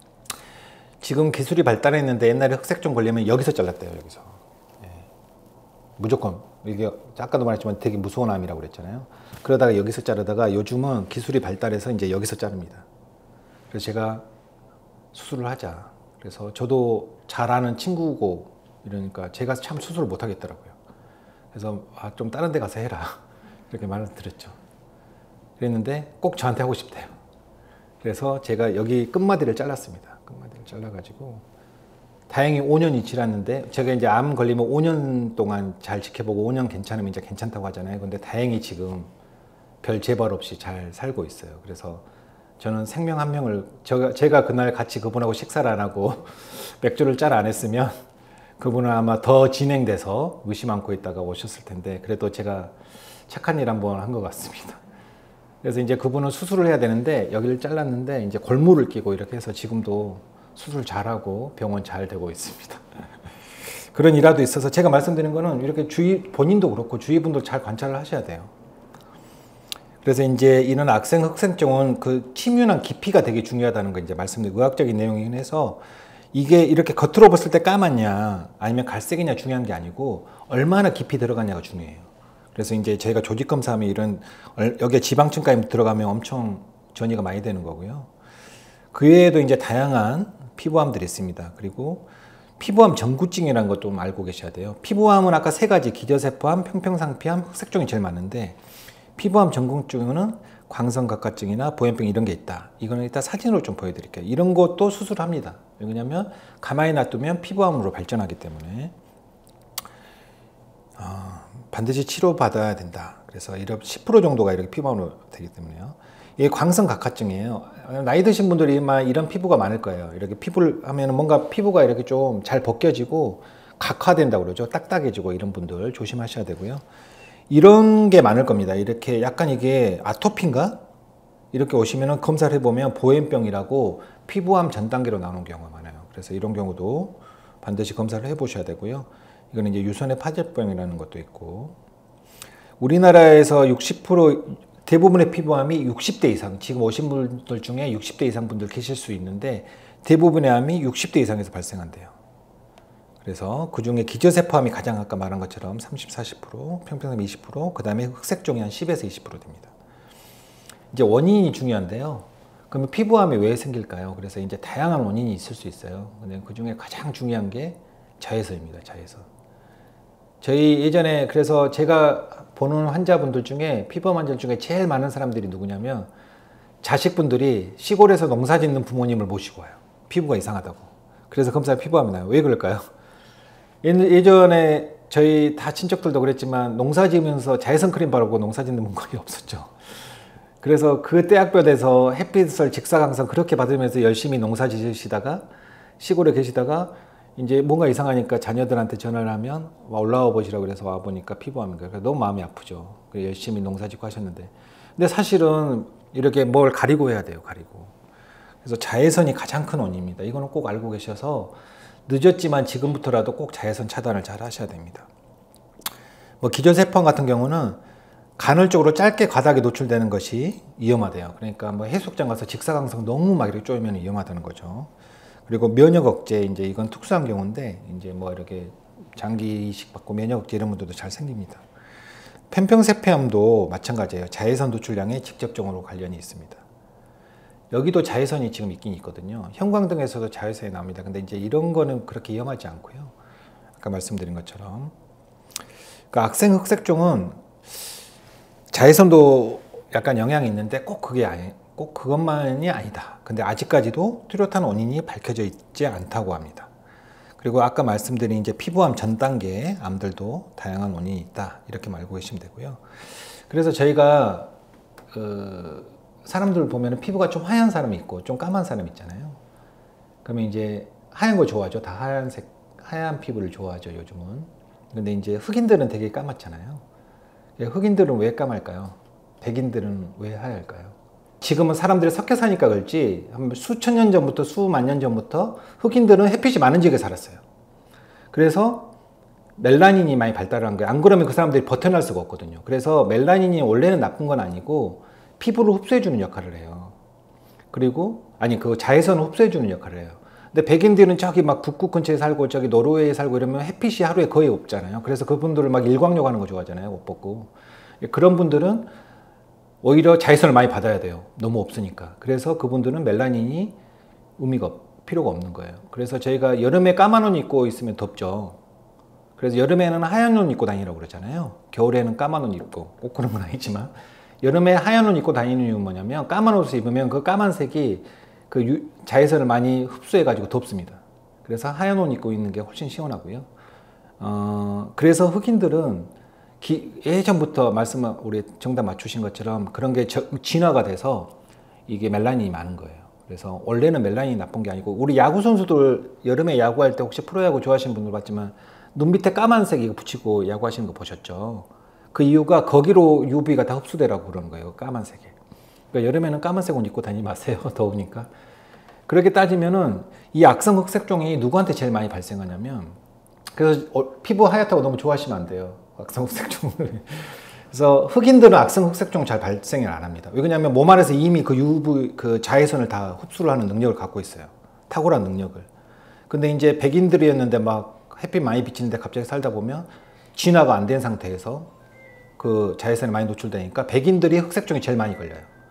지금 기술이 발달했는데 옛날에 흑색종 걸리면 여기서 잘랐대요. 여기서. 예. 무조건. 이게 아까도 말했지만 되게 무서운 암이라고 그랬잖아요. 그러다가 여기서 자르다가 요즘은 기술이 발달해서 이제 여기서 자릅니다. 그래서 제가 수술을 하자. 그래서 저도 잘 아는 친구고 이러니까 제가 참 수술을 못 하겠더라고요. 그래서 아, 좀 다른 데 가서 해라. 이렇게 말을 드렸죠. 그랬는데 꼭 저한테 하고 싶대요. 그래서 제가 여기 끝마디를 잘랐습니다. 끝마디를 잘라가지고 다행히 오 년이 지났는데, 제가 이제 암 걸리면 오 년 동안 잘 지켜보고 오 년 괜찮으면 이제 괜찮다고 하잖아요. 근데 다행히 지금 별 재발 없이 잘 살고 있어요. 그래서 저는 생명 한 명을, 제가, 제가 그날 같이 그분하고 식사를 안 하고 맥주를 잘 안 했으면 그분은 아마 더 진행돼서 의심 않고 있다가 오셨을 텐데, 그래도 제가 착한 일 한번 한 것 같습니다. 그래서 이제 그분은 수술을 해야 되는데 여기를 잘랐는데 이제 골무를 끼고 이렇게 해서 지금도 수술 잘하고 병원 잘 되고 있습니다. 그런 일화도 있어서 제가 말씀드리는 거는 이렇게 주위, 본인도 그렇고 주위 분들 잘 관찰을 하셔야 돼요. 그래서 이제 이런 악성 흑색종은 그 침유나 깊이가 되게 중요하다는 거 이제 말씀드린 의학적인 내용이긴 해서, 이게 이렇게 겉으로 봤을 때 까맣냐 아니면 갈색이냐 중요한 게 아니고 얼마나 깊이 들어가냐가 중요해요. 그래서 이제 저희가 조직 검사하면 이런 여기에 지방층까지 들어가면 엄청 전이가 많이 되는 거고요. 그 외에도 이제 다양한 피부암들이 있습니다. 그리고 피부암 전구증이라는 것도 좀 알고 계셔야 돼요. 피부암은 아까 세 가지 기저세포암, 평평상피암, 흑색종이 제일 많은데 피부암 전구증은 광선각화증이나 보행병 이런 게 있다. 이거는 일단 사진으로 좀 보여드릴게요. 이런 것도 수술합니다. 왜냐하면 가만히 놔두면 피부암으로 발전하기 때문에 어, 반드시 치료받아야 된다. 그래서 이런 십 퍼센트 정도가 이렇게 피부암으로 되기 때문에요. 이게 광선각화증이에요. 나이 드신 분들이 이런 피부가 많을 거예요. 이렇게 피부를 하면 뭔가 피부가 이렇게 좀 잘 벗겨지고 각화된다고 그러죠. 딱딱해지고 이런 분들 조심하셔야 되고요. 이런 게 많을 겁니다. 이렇게 약간 이게 아토피인가? 이렇게 오시면 검사를 해보면 보행병이라고 피부암 전 단계로 나오는 경우가 많아요. 그래서 이런 경우도 반드시 검사를 해보셔야 되고요. 이거는 이제 유선의 파절병이라는 것도 있고, 우리나라에서 육십 퍼센트 대부분의 피부암이 육십 대 이상, 지금 오신 분들 중에 육십 대 이상 분들 계실 수 있는데 대부분의 암이 육십 대 이상에서 발생한대요. 그래서 그 중에 기저세포암이 가장 아까 말한 것처럼 삼십, 사십 퍼센트, 평평암 이십 퍼센트, 그 다음에 흑색종이 한 십에서 이십 퍼센트 됩니다. 이제 원인이 중요한데요. 그러면 피부암이 왜 생길까요? 그래서 이제 다양한 원인이 있을 수 있어요. 근데 그 중에 가장 중요한 게 자외선입니다. 자외선. 저희 예전에 그래서 제가 보는 환자분들 중에 피부암 환자 중에 제일 많은 사람들이 누구냐면 자식분들이 시골에서 농사 짓는 부모님을 모시고 와요. 피부가 이상하다고. 그래서 검사에 피부암이 나요. 왜 그럴까요? 예전에 저희 다 친척들도 그랬지만 농사 지으면서 자외선 크림 바르고 농사 짓는 분 거의 없었죠. 그래서 그 떼약볕에서 햇빛을 직사광선 그렇게 받으면서 열심히 농사 지으시다가 시골에 계시다가 이제 뭔가 이상하니까 자녀들한테 전화를 하면 올라와 보시라고 그래서 와 보니까 피부암인 거예요. 그래서 너무 마음이 아프죠. 열심히 농사 짓고 하셨는데. 근데 사실은 이렇게 뭘 가리고 해야 돼요. 가리고. 그래서 자외선이 가장 큰 원인입니다. 이거는 꼭 알고 계셔서 늦었지만 지금부터라도 꼭 자외선 차단을 잘 하셔야 됩니다. 뭐 기저세포암 같은 경우는 간헐적으로 짧게 과다하게 노출되는 것이 위험하대요. 그러니까 뭐 해수욕장 가서 직사광선 너무 막 이렇게 쪼이면 위험하다는 거죠. 그리고 면역 억제, 이제 이건 특수한 경우인데, 이제 뭐 이렇게 장기 이식 받고 면역 억제 이런 분들도 잘 생깁니다. 편평세포암도 마찬가지예요. 자외선 노출량에 직접적으로 관련이 있습니다. 여기도 자외선이 지금 있긴 있거든요. 형광등에서도 자외선이 나옵니다. 근데 이제 이런 거는 그렇게 위험하지 않고요. 아까 말씀드린 것처럼. 그러니까 악생 흑색종은 자외선도 약간 영향이 있는데 꼭 그게 아니, 꼭 그것만이 아니다. 근데 아직까지도 뚜렷한 원인이 밝혀져 있지 않다고 합니다. 그리고 아까 말씀드린 이제 피부암 전 단계의 암들도 다양한 원인이 있다. 이렇게 알고 계시면 되고요. 그래서 저희가 그 사람들 보면 피부가 좀 하얀 사람이 있고 좀 까만 사람이 있잖아요. 그러면 이제 하얀 거 좋아하죠. 다 하얀색, 하얀 피부를 좋아하죠, 요즘은. 근데 이제 흑인들은 되게 까맣잖아요. 흑인들은 왜 까말까요? 백인들은 왜 하얄까요? 지금은 사람들이 섞여 사니까 그렇지 수천 년 전부터 수만 년 전부터 흑인들은 햇빛이 많은 지역에 살았어요. 그래서 멜라닌이 많이 발달한 거예요. 안 그러면 그 사람들이 버텨낼 수가 없거든요. 그래서 멜라닌이 원래는 나쁜 건 아니고 피부를 흡수해주는 역할을 해요. 그리고 아니 그 자외선을 흡수해주는 역할을 해요. 근데 백인들은 저기 막 북극 근처에 살고 저기 노르웨이에 살고 이러면 햇빛이 하루에 거의 없잖아요. 그래서 그분들은 막 일광욕 하는 거 좋아하잖아요. 옷 벗고. 그런 분들은 오히려 자외선을 많이 받아야 돼요. 너무 없으니까. 그래서 그분들은 멜라닌이 의미가 없, 필요가 없는 거예요. 그래서 저희가 여름에 까만 옷 입고 있으면 덥죠. 그래서 여름에는 하얀 옷 입고 다니라고 그러잖아요. 겨울에는 까만 옷 입고, 꼭 그런 건 아니지만 여름에 하얀 옷 입고 다니는 이유는 뭐냐면 까만 옷을 입으면 그 까만색이 그 유, 자외선을 많이 흡수해 가지고 덥습니다. 그래서 하얀 옷 입고 있는 게 훨씬 시원하고요. 어, 그래서 흑인들은 기, 예전부터 말씀 우리 정답 맞추신 것처럼 그런 게 저, 진화가 돼서 이게 멜라닌이 많은 거예요. 그래서 원래는 멜라닌이 나쁜 게 아니고 우리 야구 선수들 여름에 야구할 때 혹시 프로야구 좋아하시는 분들 봤지만 눈 밑에 까만색 이거 붙이고 야구하시는 거 보셨죠? 그 이유가 거기로 유브이가 다 흡수되라고 그러는 거예요. 까만색에. 그러니까 여름에는 까만색 옷 입고 다니지 마세요. 더우니까. 그렇게 따지면은 이 악성 흑색종이 누구한테 제일 많이 발생하냐면 그래서 피부 하얗다고 너무 좋아하시면 안 돼요. 악성 흑색종을. 그래서 흑인들은 악성 흑색종 잘 발생을 안 합니다. 왜냐하면 몸 안에서 이미 그 유브이, 그 자외선을 다 흡수를 하는 능력을 갖고 있어요. 탁월한 능력을. 근데 이제 백인들이었는데 막 햇빛 많이 비치는데 갑자기 살다 보면 진화가 안 된 상태에서 그 자외선이 많이 노출되니까 백인들이 흑색종이 제일 많이 걸려요.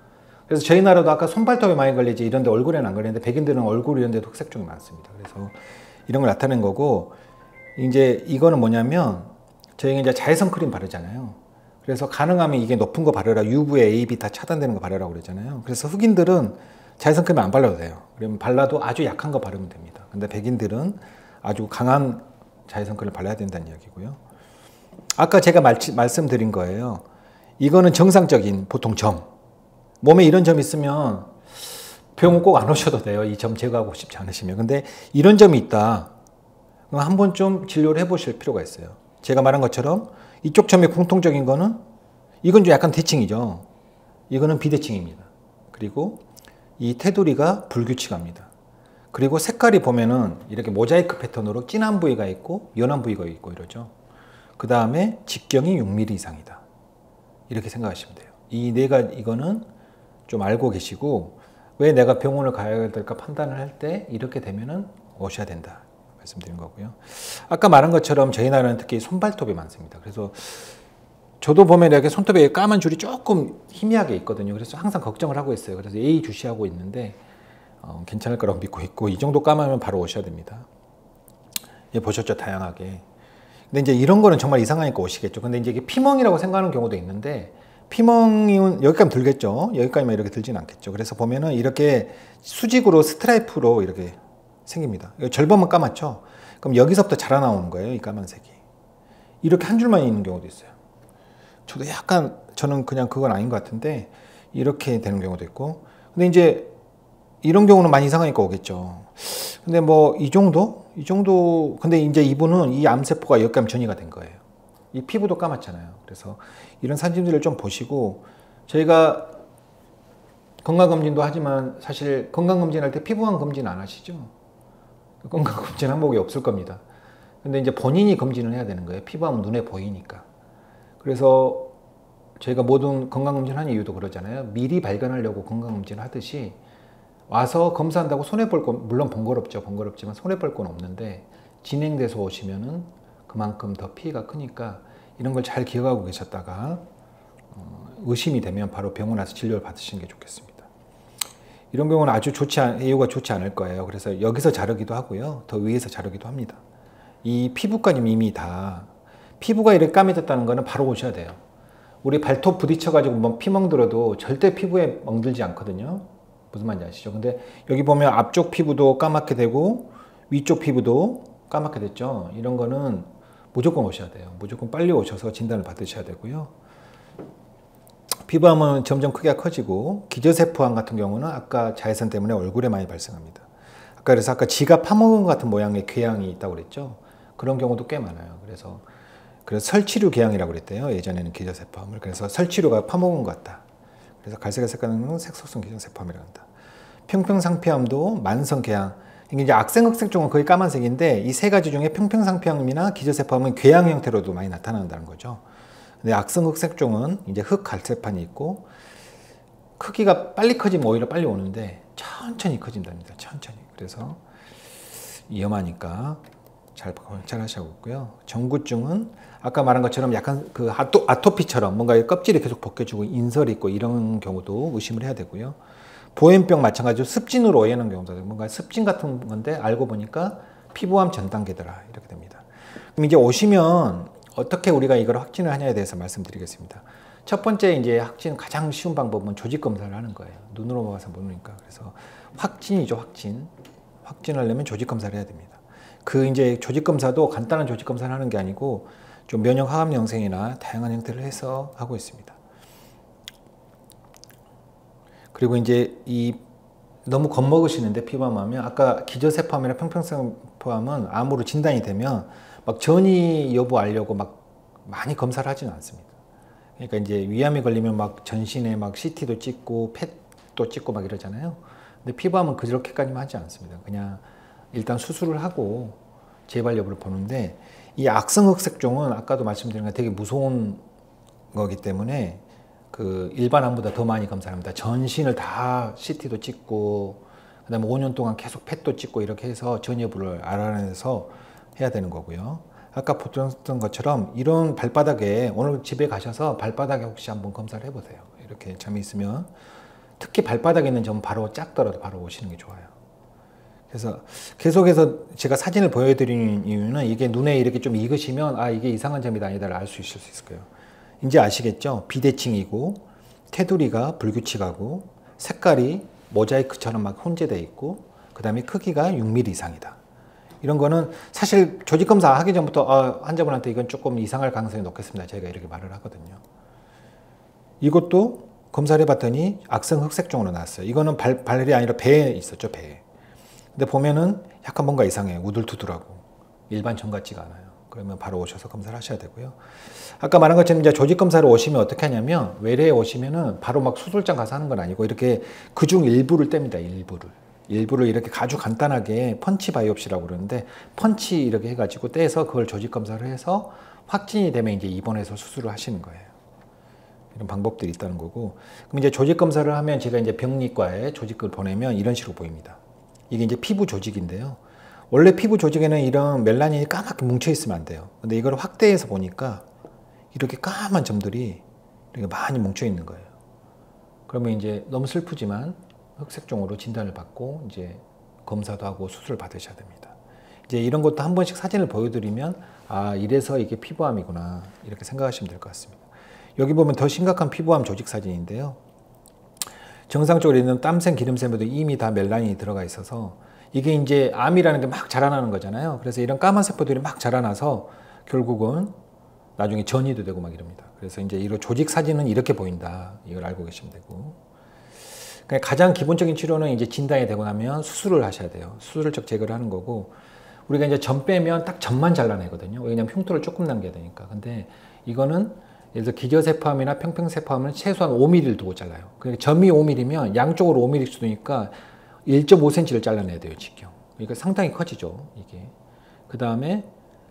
그래서 저희 나라도 아까 손발톱에 많이 걸리지 이런 데 얼굴에는 안 걸리는데 백인들은 얼굴 이런 데도 흑색종이 많습니다. 그래서 이런 걸 나타낸 거고, 이제 이거는 뭐냐면 저희가 이제 자외선 크림 바르잖아요. 그래서 가능하면 이게 높은 거 바르라, 유브이, 에이비 다 차단되는 거 바르라고 그러잖아요. 그래서 흑인들은 자외선 크림 안 발라도 돼요. 그러면 발라도 아주 약한 거 바르면 됩니다. 근데 백인들은 아주 강한 자외선 크림을 발라야 된다는 이야기고요. 아까 제가 말, 말씀드린 거예요. 이거는 정상적인 보통 점. 몸에 이런 점 있으면 병원 꼭 안 오셔도 돼요. 이 점 제거하고 싶지 않으시면. 근데 이런 점이 있다. 그럼 한번 좀 진료를 해보실 필요가 있어요. 제가 말한 것처럼 이쪽 점이 공통적인 거는 이건 좀 약간 대칭이죠. 이거는 비대칭입니다. 그리고 이 테두리가 불규칙합니다. 그리고 색깔이 보면은 이렇게 모자이크 패턴으로 진한 부위가 있고 연한 부위가 있고 이러죠. 그 다음에 직경이 육 밀리미터 이상이다. 이렇게 생각하시면 돼요. 이 네가 이거는 좀 알고 계시고, 왜 내가 병원을 가야 될까 판단을 할 때 이렇게 되면은 오셔야 된다 말씀드린 거고요. 아까 말한 것처럼 저희 나라는 특히 손발톱이 많습니다. 그래서 저도 보면 이렇게 손톱에 까만 줄이 조금 희미하게 있거든요. 그래서 항상 걱정을 하고 있어요. 그래서 예의주시하고 있는데 어, 괜찮을 거라고 믿고 있고, 이 정도 까마면 바로 오셔야 됩니다. 예, 보셨죠? 다양하게. 근데 이제 이런 거는 정말 이상하니까 오시겠죠. 근데 이제 이게 피멍이라고 생각하는 경우도 있는데, 피멍이 여기까지 들겠죠. 여기까지만 이렇게 들지는 않겠죠. 그래서 보면은 이렇게 수직으로 스트라이프로 이렇게 생깁니다. 절반만 까맣죠. 그럼 여기서부터 자라나오는 거예요. 이 까만색이. 이렇게 한 줄만 있는 경우도 있어요. 저도 약간, 저는 그냥 그건 아닌 것 같은데 이렇게 되는 경우도 있고. 근데 이제 이런 경우는 많이 이상하니까 오겠죠. 근데 뭐 이 정도? 이 정도. 근데 이제 이분은 이 암세포가 여기까지 전이가 된 거예요. 이 피부도 까맣잖아요. 그래서 이런 사진들을 좀 보시고, 저희가 건강검진도 하지만 사실 건강검진 할 때 피부관 검진 안 하시죠? 건강검진 항목이 없을 겁니다. 근데 이제 본인이 검진을 해야 되는 거예요. 피부하면 눈에 보이니까. 그래서 저희가 모든 건강검진 하는 이유도 그러잖아요. 미리 발견하려고 건강검진을 하듯이 와서 검사한다고 손해볼 건, 물론 번거롭죠. 번거롭지만 손해볼 건 없는데 진행돼서 오시면은 그만큼 더 피해가 크니까 이런 걸 잘 기억하고 계셨다가 의심이 되면 바로 병원 와서 진료를 받으시는 게 좋겠습니다. 이런 경우는 아주 좋지 않, 예후가 좋지 않을 거예요. 그래서 여기서 자르기도 하고요. 더 위에서 자르기도 합니다. 이 피부까지 이미 다, 피부가 이렇게 까매졌다는 거는 바로 오셔야 돼요. 우리 발톱 부딪혀가지고 뭐 피멍 들어도 절대 피부에 멍들지 않거든요. 무슨 말인지 아시죠? 근데 여기 보면 앞쪽 피부도 까맣게 되고 위쪽 피부도 까맣게 됐죠. 이런 거는 무조건 오셔야 돼요. 무조건 빨리 오셔서 진단을 받으셔야 되고요. 피부암은 점점 크기가 커지고, 기저세포암 같은 경우는 아까 자외선 때문에 얼굴에 많이 발생합니다. 아까 그래서 아까 지가 파먹은 것 같은 모양의 궤양이 있다고 그랬죠. 그런 경우도 꽤 많아요. 그래서 그래서 설치류 궤양이라고 그랬대요. 예전에는 기저세포암을. 그래서 설치류가 파먹은 것 같다. 그래서 갈색의 색깔은 색소성 기저세포암이라고 한다. 평평상피암도 만성궤양. 이게 이제 악생흑색종은 거의 까만색인데, 이 세 가지 중에 평평상피암이나 기저세포암은 궤양 형태로도 많이 나타난다는 거죠. 근데 악성흑색종은 이제 흑갈색판이 있고, 크기가 빨리 커지면 오히려 빨리 오는데 천천히 커진답니다. 천천히. 그래서 위험하니까 잘 관찰하셔야 하고요. 정구증은 아까 말한 것처럼 약간 그 아토, 아토피처럼 뭔가 껍질이 계속 벗겨지고 인설이 있고 이런 경우도 의심을 해야 되고요. 보행병 마찬가지로 습진으로 오해하는 경우도 뭔가 습진 같은 건데 알고 보니까 피부암 전 단계더라 이렇게 됩니다. 그럼 이제 오시면 어떻게 우리가 이걸 확진을 하냐에 대해서 말씀드리겠습니다. 첫 번째 이제 확진 가장 쉬운 방법은 조직 검사를 하는 거예요. 눈으로 봐서 모르니까. 그래서 확진이죠, 확진. 확진하려면 조직 검사를 해야 됩니다. 그 이제 조직 검사도 간단한 조직 검사를 하는 게 아니고 좀 면역 항암 영상이나 다양한 형태를 해서 하고 있습니다. 그리고 이제 이 너무 겁먹으시는데 피부암하면 아까 기저세포암이나 평평세포암은 암으로 진단이 되면 막 전이 여부 알려고 막 많이 검사를 하지는 않습니다. 그러니까 이제 위암이 걸리면 막 전신에 막 씨티도 찍고 펫도 찍고 막 이러잖아요. 근데 피부암은 그렇게까지만 하지 않습니다. 그냥 일단 수술을 하고 재발 여부를 보는데, 이 악성흑색종은 아까도 말씀드린 것 되게 무서운 거기 때문에 그 일반 암보다 더 많이 검사합니다. 전신을 다 씨티도 찍고 그다음에 오 년 동안 계속 펫도 찍고 이렇게 해서 전 여부를 알아내서 해야 되는 거고요. 아까 보셨던 것처럼 이런 발바닥에 오늘 집에 가셔서 발바닥에 혹시 한번 검사를 해보세요. 이렇게 점이 있으면 특히 발바닥에 있는 점 바로 작더라도 바로 오시는 게 좋아요. 그래서 계속해서 제가 사진을 보여드리는 이유는 이게 눈에 이렇게 좀 익으시면 아 이게 이상한 점이다 아니다를 알 수 있을 수 있을 거예요. 이제 아시겠죠? 비대칭이고 테두리가 불규칙하고 색깔이 모자이크처럼 막 혼재되어 있고 그 다음에 크기가 육 밀리미터 이상이다. 이런 거는 사실 조직검사 하기 전부터 아, 환자분한테 이건 조금 이상할 가능성이 높겠습니다. 저희가 이렇게 말을 하거든요. 이것도 검사를 해봤더니 악성 흑색종으로 나왔어요. 이거는 발, 발이 아니라 배에 있었죠. 배에. 근데 보면은 약간 뭔가 이상해요. 우둘투둘하고 일반 점 같지가 않아요. 그러면 바로 오셔서 검사를 하셔야 되고요. 아까 말한 것처럼 이제 조직검사를 오시면 어떻게 하냐면 외래에 오시면은 바로 막 수술장 가서 하는 건 아니고 이렇게 그중 일부를 뗍니다. 일부를. 일부를 이렇게 아주 간단하게 펀치 바이옵시라고 그러는데 펀치 이렇게 해가지고 떼서 그걸 조직검사를 해서 확진이 되면 이제 입원해서 수술을 하시는 거예요. 이런 방법들이 있다는 거고. 그럼 이제 조직검사를 하면 제가 이제 병리과에 조직을 보내면 이런 식으로 보입니다. 이게 이제 피부 조직인데요. 원래 피부 조직에는 이런 멜라닌이 까맣게 뭉쳐 있으면 안 돼요. 근데 이걸 확대해서 보니까 이렇게 까만 점들이 이렇게 많이 뭉쳐 있는 거예요. 그러면 이제 너무 슬프지만 흑색종으로 진단을 받고 이제 검사도 하고 수술을 받으셔야 됩니다. 이제 이런 것도 한 번씩 사진을 보여드리면 아 이래서 이게 피부암이구나 이렇게 생각하시면 될 것 같습니다. 여기 보면 더 심각한 피부암 조직 사진인데요. 정상적으로 있는 땀샘, 기름샘에도 이미 다 멜라닌이 들어가 있어서 이게 이제 암이라는 게 막 자라나는 거잖아요. 그래서 이런 까만 세포들이 막 자라나서 결국은 나중에 전이도 되고 막 이럽니다. 그래서 이제 이런 조직 사진은 이렇게 보인다. 이걸 알고 계시면 되고. 가장 기본적인 치료는 이제 진단이 되고 나면 수술을 하셔야 돼요. 수술적 제거를 하는 거고, 우리가 이제 점 빼면 딱 점만 잘라내거든요. 왜냐면 흉터를 조금 남겨야 되니까. 근데 이거는 예를 들어 기저세포암이나 평평세포암은 최소한 오 밀리미터를 두고 잘라요. 그러니까 점이 오 밀리미터면 양쪽으로 오 밀리미터 수도니까 일 점 오 센티미터를 잘라내야 돼요, 직경. 그러니까 상당히 커지죠, 이게. 그 다음에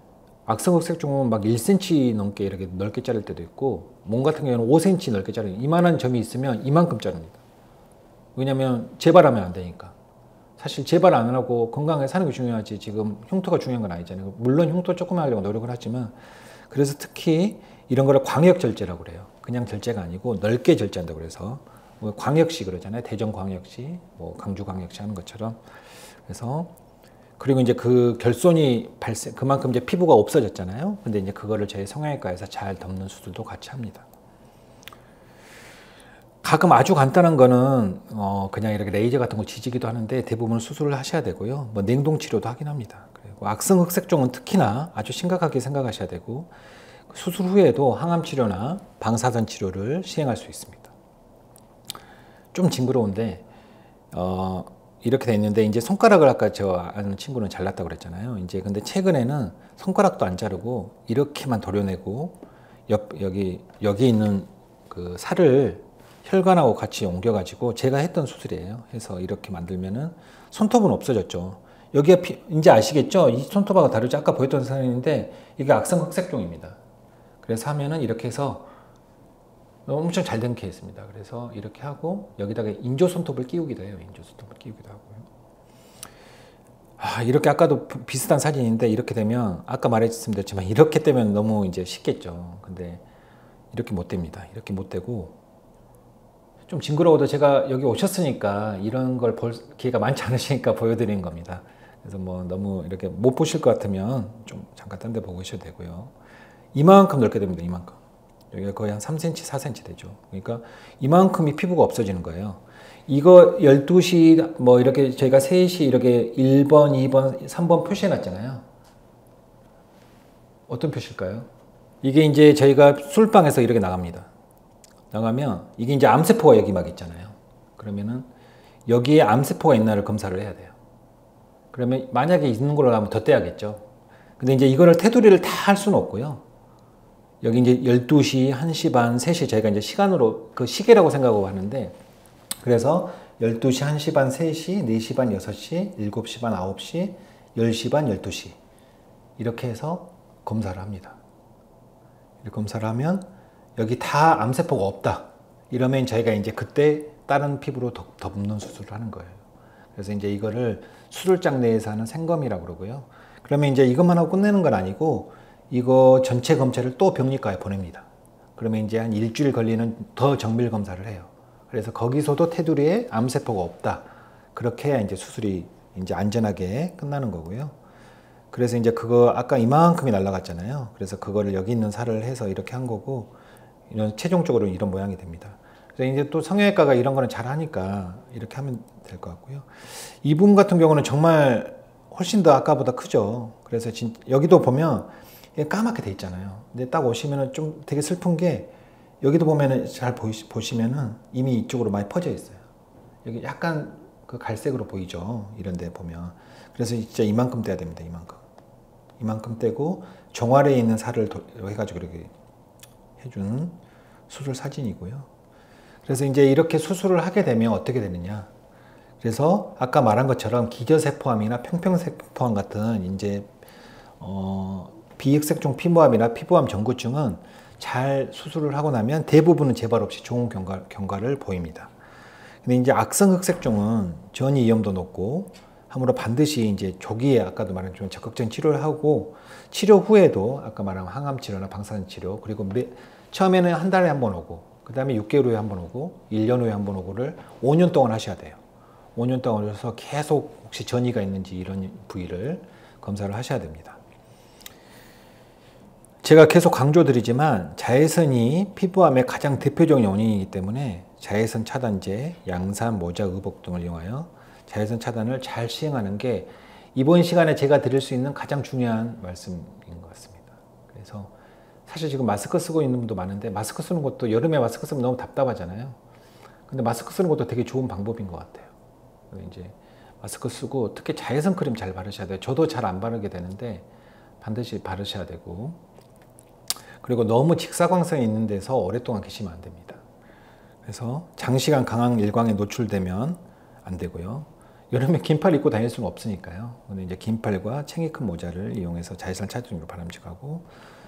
악성흑색종은 막 일 센티미터 넘게 이렇게 넓게 자를 때도 있고, 몸 같은 경우는 오 센티미터 넓게 자르요. 이만한 점이 있으면 이만큼 자릅니다. 왜냐면 재발하면 안 되니까. 사실 재발 안 하고 건강하게 사는 게 중요하지 지금 흉터가 중요한 건 아니잖아요. 물론 흉터 조금 하려고 노력을 하지만, 그래서 특히 이런 거를 광역절제라고 그래요. 그냥 절제가 아니고 넓게 절제한다고 그래서 뭐 광역시 그러잖아요. 대전광역시, 뭐 강주광역시 하는 것처럼. 그래서 그리고 이제 그 결손이 발생, 그만큼 이제 피부가 없어졌잖아요. 근데 이제 그거를 저희 성형외과에서 잘 덮는 수술도 같이 합니다. 가끔 아주 간단한 거는 어 그냥 이렇게 레이저 같은 거 지지기도 하는데 대부분 수술을 하셔야 되고요. 뭐 냉동 치료도 하긴 합니다. 그리고 악성 흑색종은 특히나 아주 심각하게 생각하셔야 되고, 수술 후에도 항암 치료나 방사선 치료를 시행할 수 있습니다. 좀 징그러운데 어 이렇게 돼 있는데, 이제 손가락을 아까 저 아는 친구는 잘랐다고 그랬잖아요. 이제 근데 최근에는 손가락도 안 자르고 이렇게만 도려내고 옆 여기 여기 있는 그 살을 혈관하고 같이 옮겨가지고 제가 했던 수술이에요. 해서 이렇게 만들면은 손톱은 없어졌죠. 여기가 피, 이제 아시겠죠? 이 손톱하고 다르죠? 아까 보였던 사진인데 이게 악성 흑색종입니다. 그래서 하면은 이렇게 해서 엄청 잘 된 케이스입니다. 그래서 이렇게 하고 여기다가 인조 손톱을 끼우기도 해요. 인조 손톱을 끼우기도 하고요. 아, 이렇게 아까도 비슷한 사진인데 이렇게 되면 아까 말했습니다지만 이렇게 되면 너무 이제 쉽겠죠. 근데 이렇게 못 됩니다. 이렇게 못 되고 좀 징그러워도 제가 여기 오셨으니까 이런 걸 볼 기회가 많지 않으시니까 보여드리는 겁니다. 그래서 뭐 너무 이렇게 못 보실 것 같으면 좀 잠깐 딴 데 보고 오셔도 되고요. 이만큼 넓게 됩니다. 이만큼. 여기가 거의 한 삼 센티미터, 사 센티미터 되죠. 그러니까 이만큼이 피부가 없어지는 거예요. 이거 열두 시 뭐 이렇게 저희가 세 시 이렇게 일 번, 이 번, 삼 번 표시해 놨잖아요. 어떤 표시일까요? 이게 이제 저희가 술방에서 이렇게 나갑니다. 나가면 이게 이제 암세포가 여기 막 있잖아요. 그러면은 여기에 암세포가 있나를 검사를 해야 돼요. 그러면 만약에 있는 걸로 하면 더 떼야겠죠. 근데 이제 이거를 테두리를 다 할 수는 없고요. 여기 이제 열두 시, 한 시 반, 세 시 저희가 이제 시간으로 그 시계라고 생각하고 하는데, 그래서 열두 시, 한 시 반, 세 시, 네 시 반, 여섯 시, 일곱 시 반, 아홉 시, 열 시 반, 열두 시 이렇게 해서 검사를 합니다. 이렇게 검사를 하면 여기 다 암세포가 없다. 이러면 저희가 이제 그때 다른 피부로 덮, 덮는 수술을 하는 거예요. 그래서 이제 이거를 수술장 내에서 하는 생검이라고 그러고요. 그러면 이제 이것만 하고 끝내는 건 아니고 이거 전체 검체를 또 병리과에 보냅니다. 그러면 이제 한 일주일 걸리는 더 정밀 검사를 해요. 그래서 거기서도 테두리에 암세포가 없다. 그렇게 해야 이제 수술이 이제 안전하게 끝나는 거고요. 그래서 이제 그거 아까 이만큼이 날라갔잖아요. 그래서 그거를 여기 있는 살을 해서 이렇게 한 거고, 이런 최종적으로 이런 모양이 됩니다. 그래서 이제 또 성형외과가 이런 거는 잘 하니까 이렇게 하면 될 것 같고요. 이 부분 같은 경우는 정말 훨씬 더 아까보다 크죠. 그래서 진, 여기도 보면 까맣게 돼 있잖아요. 근데 딱 오시면은 좀 되게 슬픈 게, 여기도 보면은 잘 보시, 보시면은 이미 이쪽으로 많이 퍼져 있어요. 여기 약간 그 갈색으로 보이죠. 이런 데 보면. 그래서 진짜 이만큼 떼야 됩니다. 이만큼. 이만큼 떼고 종아리에 있는 살을 도, 해가지고 이렇게 해주는 수술 사진이고요. 그래서 이제 이렇게 수술을 하게 되면 어떻게 되느냐. 그래서 아까 말한 것처럼 기저세포암이나 평평세포암 같은 이제 어, 비익색종 피부암이나 피부암 전구증은 잘 수술을 하고 나면 대부분은 재발 없이 좋은 경과, 경과를 보입니다. 근데 이제 악성 흑색종은 전이 위험도 높고 하므로 반드시 이제 조기에 아까도 말한 좀 적극적인 치료를 하고, 치료 후에도 아까 말한 항암 치료나 방사선 치료, 그리고 매, 처음에는 한 달에 한 번 오고, 그 다음에 육 개월 후에 한 번 오고, 일 년 후에 한 번 오고를 오 년 동안 하셔야 돼요. 오 년 동안 오셔서 계속 혹시 전이가 있는지 이런 부위를 검사를 하셔야 됩니다. 제가 계속 강조드리지만 자외선이 피부암의 가장 대표적인 원인이기 때문에 자외선 차단제, 양산, 모자, 의복 등을 이용하여 자외선 차단을 잘 시행하는 게 이번 시간에 제가 드릴 수 있는 가장 중요한 말씀인 것 같습니다. 그래서 사실 지금 마스크 쓰고 있는 분도 많은데, 마스크 쓰는 것도 여름에 마스크 쓰면 너무 답답하잖아요. 근데 마스크 쓰는 것도 되게 좋은 방법인 것 같아요. 이제 마스크 쓰고 특히 자외선 크림 잘 바르셔야 돼요. 저도 잘 안 바르게 되는데 반드시 바르셔야 되고, 그리고 너무 직사광선이 있는 데서 오랫동안 계시면 안 됩니다. 그래서 장시간 강한 일광에 노출되면 안 되고요. 여름에 긴팔 입고 다닐 수는 없으니까요. 근데 이제 긴팔과 챙이 큰 모자를 이용해서 자외선 차단으로 바람직하고,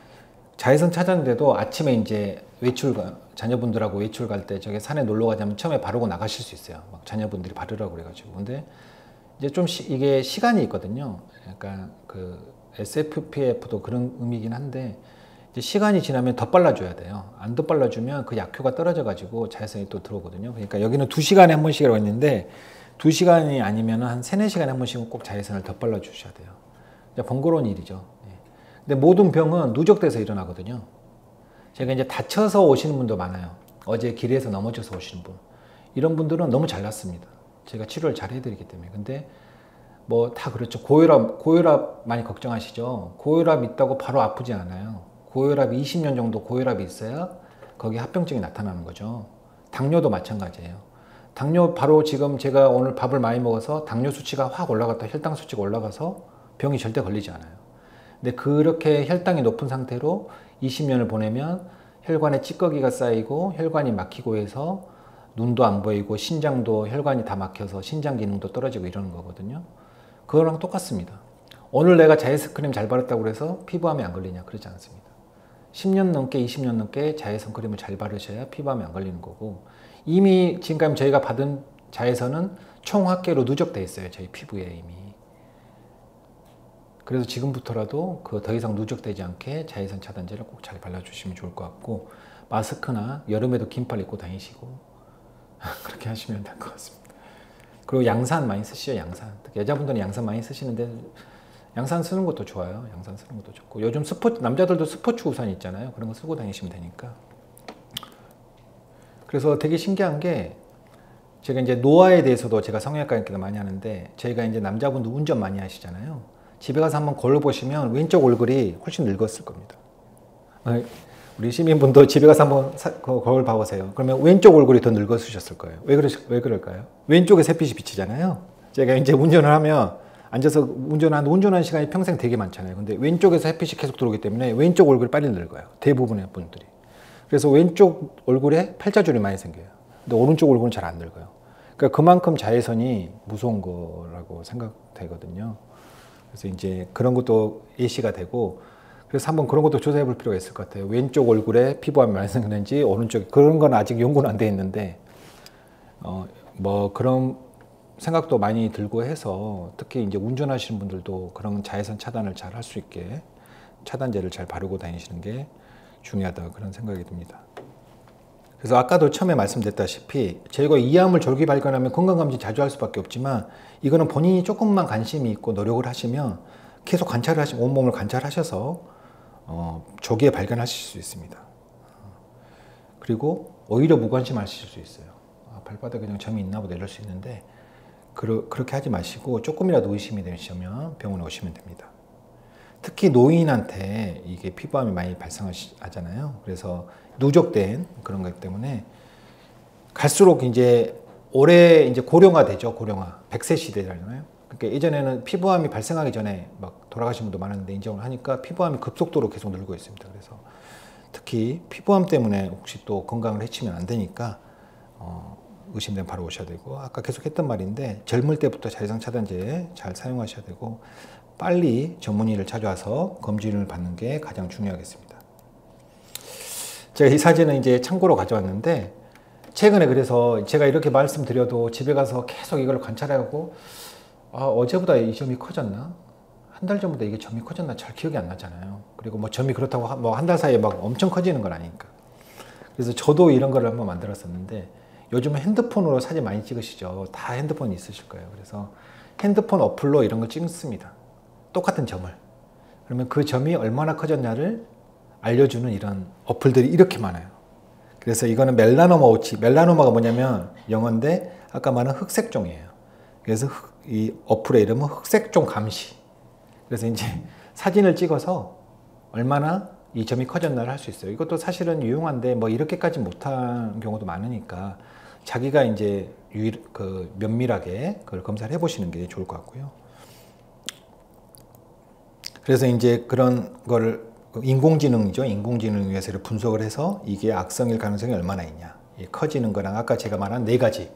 자외선 차단제도 아침에 이제 외출, 자녀분들하고 외출 갈 때 저기 산에 놀러 가자면 처음에 바르고 나가실 수 있어요. 막 자녀분들이 바르라고 그래가지고. 근데 이제 좀 시, 이게 시간이 있거든요. 약간 그 에스에프피에프도 그런 의미긴 한데, 이제 시간이 지나면 더 빨라줘야 돼요. 안 더 빨라주면 그 약효가 떨어져가지고 자외선이 또 들어오거든요. 그러니까 여기는 두 시간에 한 번씩이라고 했는데, 두 시간이 아니면 한 세네 시간에 한 번씩은 꼭 자외선을 더 빨라주셔야 돼요. 번거로운 일이죠. 근데 모든 병은 누적돼서 일어나거든요. 제가 이제 다쳐서 오시는 분도 많아요. 어제 길에서 넘어져서 오시는 분. 이런 분들은 너무 잘났습니다. 제가 치료를 잘 해드리기 때문에. 근데 뭐 다 그렇죠. 고혈압, 고혈압 많이 걱정하시죠? 고혈압 있다고 바로 아프지 않아요. 고혈압 이십 년 정도 고혈압이 있어야 거기 합병증이 나타나는 거죠. 당뇨도 마찬가지예요. 당뇨 바로 지금 제가 오늘 밥을 많이 먹어서 당뇨 수치가 확 올라갔다 혈당 수치가 올라가서 병이 절대 걸리지 않아요. 근데 그렇게 혈당이 높은 상태로 이십 년을 보내면 혈관에 찌꺼기가 쌓이고 혈관이 막히고 해서 눈도 안 보이고 신장도 혈관이 다 막혀서 신장 기능도 떨어지고 이러는 거거든요. 그거랑 똑같습니다. 오늘 내가 자외선 크림 잘 바랐다고 해서 피부암에 안 걸리냐? 그러지 않습니다. 십 년 넘게 이십 년 넘게 자외선 크림을 잘 바르셔야 피부암에 안 걸리는 거고, 이미 지금까지 저희가 받은 자외선은 총합계로 누적돼 있어요. 저희 피부에 이미. 그래서 지금부터라도 그 더 이상 누적되지 않게 자외선 차단제를 꼭 잘 발라주시면 좋을 것 같고, 마스크나 여름에도 긴팔 입고 다니시고 그렇게 하시면 될 것 같습니다. 그리고 양산 많이 쓰시죠. 양산. 특히 여자분들은 양산 많이 쓰시는데 양산 쓰는 것도 좋아요. 양산 쓰는 것도 좋고, 요즘 스포츠, 남자들도 스포츠 우산 있잖아요. 그런 거 쓰고 다니시면 되니까. 그래서 되게 신기한 게, 제가 이제 노화에 대해서도 제가 성형외과님께서 많이 하는데, 저희가 이제 남자분들 운전 많이 하시잖아요. 집에 가서 한번 거울 보시면 왼쪽 얼굴이 훨씬 늙었을 겁니다. 우리 시민분도 집에 가서 한번 사, 거울 봐보세요. 그러면 왼쪽 얼굴이 더 늙었으셨을 거예요. 왜, 그러, 왜 그럴까요? 왼쪽에 햇빛이 비치잖아요. 제가 이제 운전을 하면 앉아서 운전한, 운전하는 시간이 평생 되게 많잖아요. 근데 왼쪽에서 햇빛이 계속 들어오기 때문에 왼쪽 얼굴이 빨리 늙어요. 대부분의 분들이. 그래서 왼쪽 얼굴에 팔자줄이 많이 생겨요. 근데 오른쪽 얼굴은 잘 안 늙어요. 그러니까 그만큼 자외선이 무서운 거라고 생각되거든요. 그래서 이제 그런 것도 예시가 되고, 그래서 한번 그런 것도 조사해 볼 필요가 있을 것 같아요. 왼쪽 얼굴에 피부암이 많이 생기는지, 오른쪽, 그런 건 아직 연구는 안 돼 있는데, 어, 뭐 그런 생각도 많이 들고 해서, 특히 이제 운전하시는 분들도 그런 자외선 차단을 잘 할 수 있게 차단제를 잘 바르고 다니시는 게 중요하다, 그런 생각이 듭니다. 그래서 아까도 처음에 말씀드렸다시피 저희가 이암을 졸기 발견하면 건강검진 자주 할 수밖에 없지만 이거는 본인이 조금만 관심이 있고 노력을 하시면 계속 관찰을 하시면 온몸을 관찰하셔서 어, 조기에 발견하실 수 있습니다. 그리고 오히려 무관심하실 수 있어요. 아, 발바닥에 그냥 점이 있나 보다 이럴 수 있는데 그러, 그렇게 하지 마시고 조금이라도 의심이 되시면 병원에 오시면 됩니다. 특히 노인한테 이게 피부암이 많이 발생하잖아요. 그래서 누적된 그런 것 때문에 갈수록 이제 올해 이제 고령화 되죠. 고령화. 백 세 시대잖아요. 그러니까 예전에는 피부암이 발생하기 전에 막 돌아가신 분도 많았는데 인정을 하니까 피부암이 급속도로 계속 늘고 있습니다. 그래서 특히 피부암 때문에 혹시 또 건강을 해치면 안 되니까 어, 의심되면 바로 오셔야 되고 아까 계속 했던 말인데 젊을 때부터 자외선 차단제 잘 사용하셔야 되고 빨리 전문의를 찾아와서 검진을 받는 게 가장 중요하겠습니다. 제가 이 사진은 이제 참고로 가져왔는데 최근에 그래서 제가 이렇게 말씀드려도 집에 가서 계속 이걸 관찰해가고 아, 어제보다 이 점이 커졌나? 한 달 전보다 이게 점이 커졌나? 잘 기억이 안 나잖아요. 그리고 뭐 점이 그렇다고 뭐 한 달 사이에 막 엄청 커지는 건 아니니까. 그래서 저도 이런 거를 한번 만들었었는데 요즘은 핸드폰으로 사진 많이 찍으시죠. 다 핸드폰이 있으실 거예요. 그래서 핸드폰 어플로 이런 걸 찍습니다. 똑같은 점을. 그러면 그 점이 얼마나 커졌냐를 알려주는 이런 어플들이 이렇게 많아요. 그래서 이거는 멜라노마 오치. 멜라노마가 뭐냐면 영어인데 아까 말한 흑색종이에요. 그래서 흑, 이 어플의 이름은 흑색종 감시. 그래서 이제 사진을 찍어서 얼마나 이 점이 커졌나를 할 수 있어요. 이것도 사실은 유용한데 뭐 이렇게까지 못한 경우도 많으니까 자기가 이제 유일, 그 면밀하게 그걸 검사를 해보시는 게 좋을 것 같고요. 그래서 이제 그런 거를 인공지능이죠. 인공지능을 위해서 분석을 해서 이게 악성일 가능성이 얼마나 있냐. 커지는 거랑 아까 제가 말한 네 가지.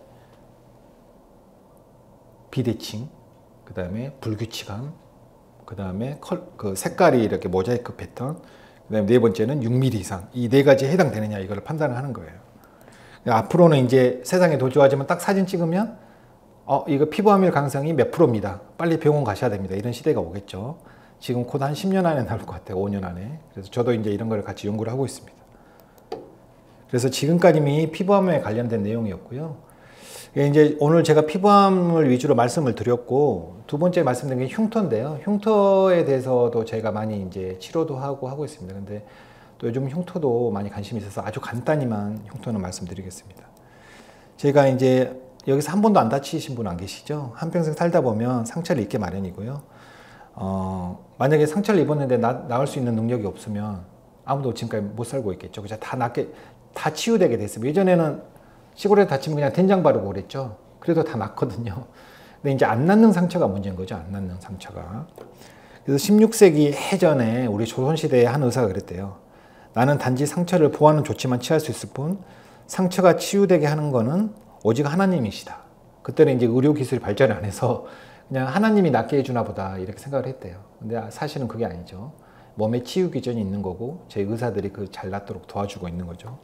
비대칭, 그 다음에 불규칙함, 그 다음에 그 색깔이 이렇게 모자이크 패턴, 그 다음에 네 번째는 육 밀리미터 이상. 이 네 가지에 해당되느냐 이걸 판단을 하는 거예요. 앞으로는 이제 세상이 더 좋아지면 딱 사진 찍으면 어, 이거 피부암일 가능성이 몇 프로입니다. 빨리 병원 가셔야 됩니다. 이런 시대가 오겠죠. 지금 곧 한 십 년 안에 나올 것 같아요. 오 년 안에. 그래서 저도 이제 이런 걸 같이 연구를 하고 있습니다. 그래서 지금까지 이미 피부암에 관련된 내용이었고요. 이제 오늘 제가 피부암을 위주로 말씀을 드렸고 두 번째 말씀드린 게 흉터인데요. 흉터에 대해서도 제가 많이 이제 치료도 하고 하고 있습니다. 근데 또 요즘 흉터도 많이 관심이 있어서 아주 간단히만 흉터는 말씀드리겠습니다. 제가 이제 여기서 한 번도 안 다치신 분 안 계시죠? 한평생 살다 보면 상처를 입게 마련이고요. 어, 만약에 상처를 입었는데 나, 나을 수 있는 능력이 없으면 아무도 지금까지 못 살고 있겠죠. 그죠? 다 낫게, 다 치유되게 됐습니다. 예전에는 시골에 다치면 그냥 된장 바르고 그랬죠. 그래도 다 낫거든요. 근데 이제 안 낫는 상처가 문제인 거죠. 안 낫는 상처가. 그래서 십육 세기 해전에 우리 조선시대의 한 의사가 그랬대요. 나는 단지 상처를 보호하는 조치만 취할 수 있을 뿐 상처가 치유되게 하는 거는 오직 하나님이시다. 그때는 이제 의료기술이 발전을 안 해서 그냥 하나님이 낫게 해주나 보다 이렇게 생각을 했대요. 근데 사실은 그게 아니죠. 몸에 치유 기전이 있는 거고 제 의사들이 그 잘 낫도록 도와주고 있는 거죠.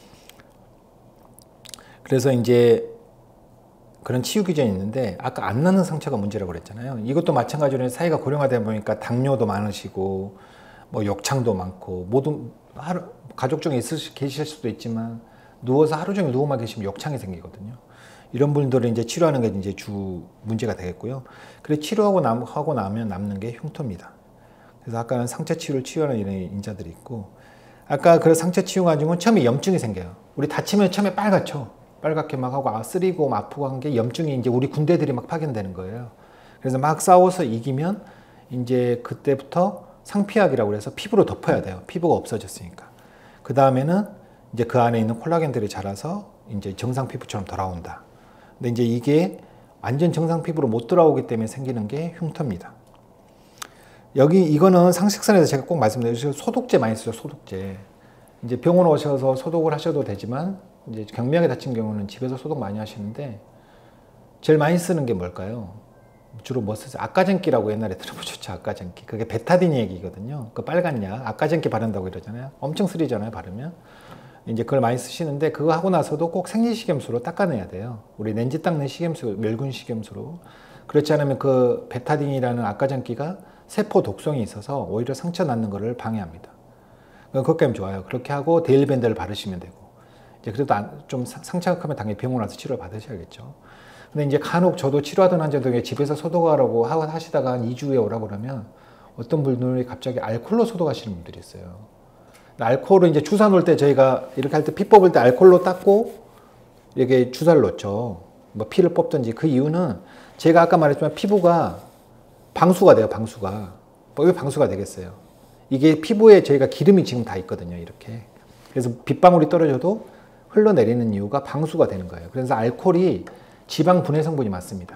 그래서 이제 그런 치유 기전이 있는데 아까 안 나는 상처가 문제라고 그랬잖아요. 이것도 마찬가지로 사회가 고령화되다 보니까 당뇨도 많으시고 뭐 욕창도 많고 모든 하루, 가족 중에 있을, 계실 수도 있지만 누워서 하루 종일 누워만 계시면 욕창이 생기거든요. 이런 분들은 이제 치료하는 게 이제 주 문제가 되겠고요. 그래서 치료하고 남, 하고 나면 남는 게 흉터입니다. 그래서 아까는 상처 치유를 치유하는 이런 인자들이 있고 아까 그 상처 치유 가지고 처음에 염증이 생겨요. 우리 다치면 처음에 빨갛죠. 빨갛게 막 하고 아, 쓰리고 막 아프고 한 게 염증이 이제 우리 군대들이 막 파견되는 거예요. 그래서 막 싸워서 이기면 이제 그때부터 상피약이라고 해서 피부로 덮어야 돼요. 피부가 없어졌으니까. 그 다음에는 이제 그 안에 있는 콜라겐들이 자라서 이제 정상 피부처럼 돌아온다. 근데 이제 이게 완전 정상 피부로 못 돌아오기 때문에 생기는 게 흉터입니다. 여기 이거는 상식선에서 제가 꼭 말씀드리죠. 소독제 많이 쓰죠. 소독제. 이제 병원 오셔서 소독을 하셔도 되지만 이제 경미하게 다친 경우는 집에서 소독 많이 하시는데 제일 많이 쓰는 게 뭘까요? 주로 뭐 쓰세요? 아까전기라고 옛날에 들어보셨죠? 아까전기. 그게 베타딘 얘기거든요. 그 빨간 약 아까전기 바른다고 이러잖아요. 엄청 쓰리잖아요. 바르면. 이제 그걸 많이 쓰시는데 그거 하고 나서도 꼭 생리식염수로 닦아내야 돼요. 우리 렌즈 닦는 식염수, 멸균 식염수로. 그렇지 않으면 그 베타딘이라는 아까전기가 세포 독성이 있어서 오히려 상처 낳는 것을 방해합니다. 그것까지는 좋아요. 그렇게 하고 데일밴드를 바르시면 되고 이제 그래도 안, 좀 상처가 크면 당연히 병원 와서 치료를 받으셔야겠죠. 근데 이제 간혹 저도 치료하던 환자들 집에서 소독하라고 하시다가 한 이 주 후에 오라고 그러면 어떤 분들이 갑자기 알코올로 소독하시는 분들이 있어요. 알코올은 이제 주사 놓을 때 저희가 이렇게 할 때 피 뽑을 때 알코올로 닦고 이렇게 주사를 놓죠. 뭐 피를 뽑든지. 그 이유는 제가 아까 말했지만 피부가 방수가 돼요, 방수가. 왜 방수가 되겠어요? 이게 피부에 저희가 기름이 지금 다 있거든요, 이렇게. 그래서 빗방울이 떨어져도 흘러내리는 이유가 방수가 되는 거예요. 그래서 알코올이 지방 분해 성분이 맞습니다.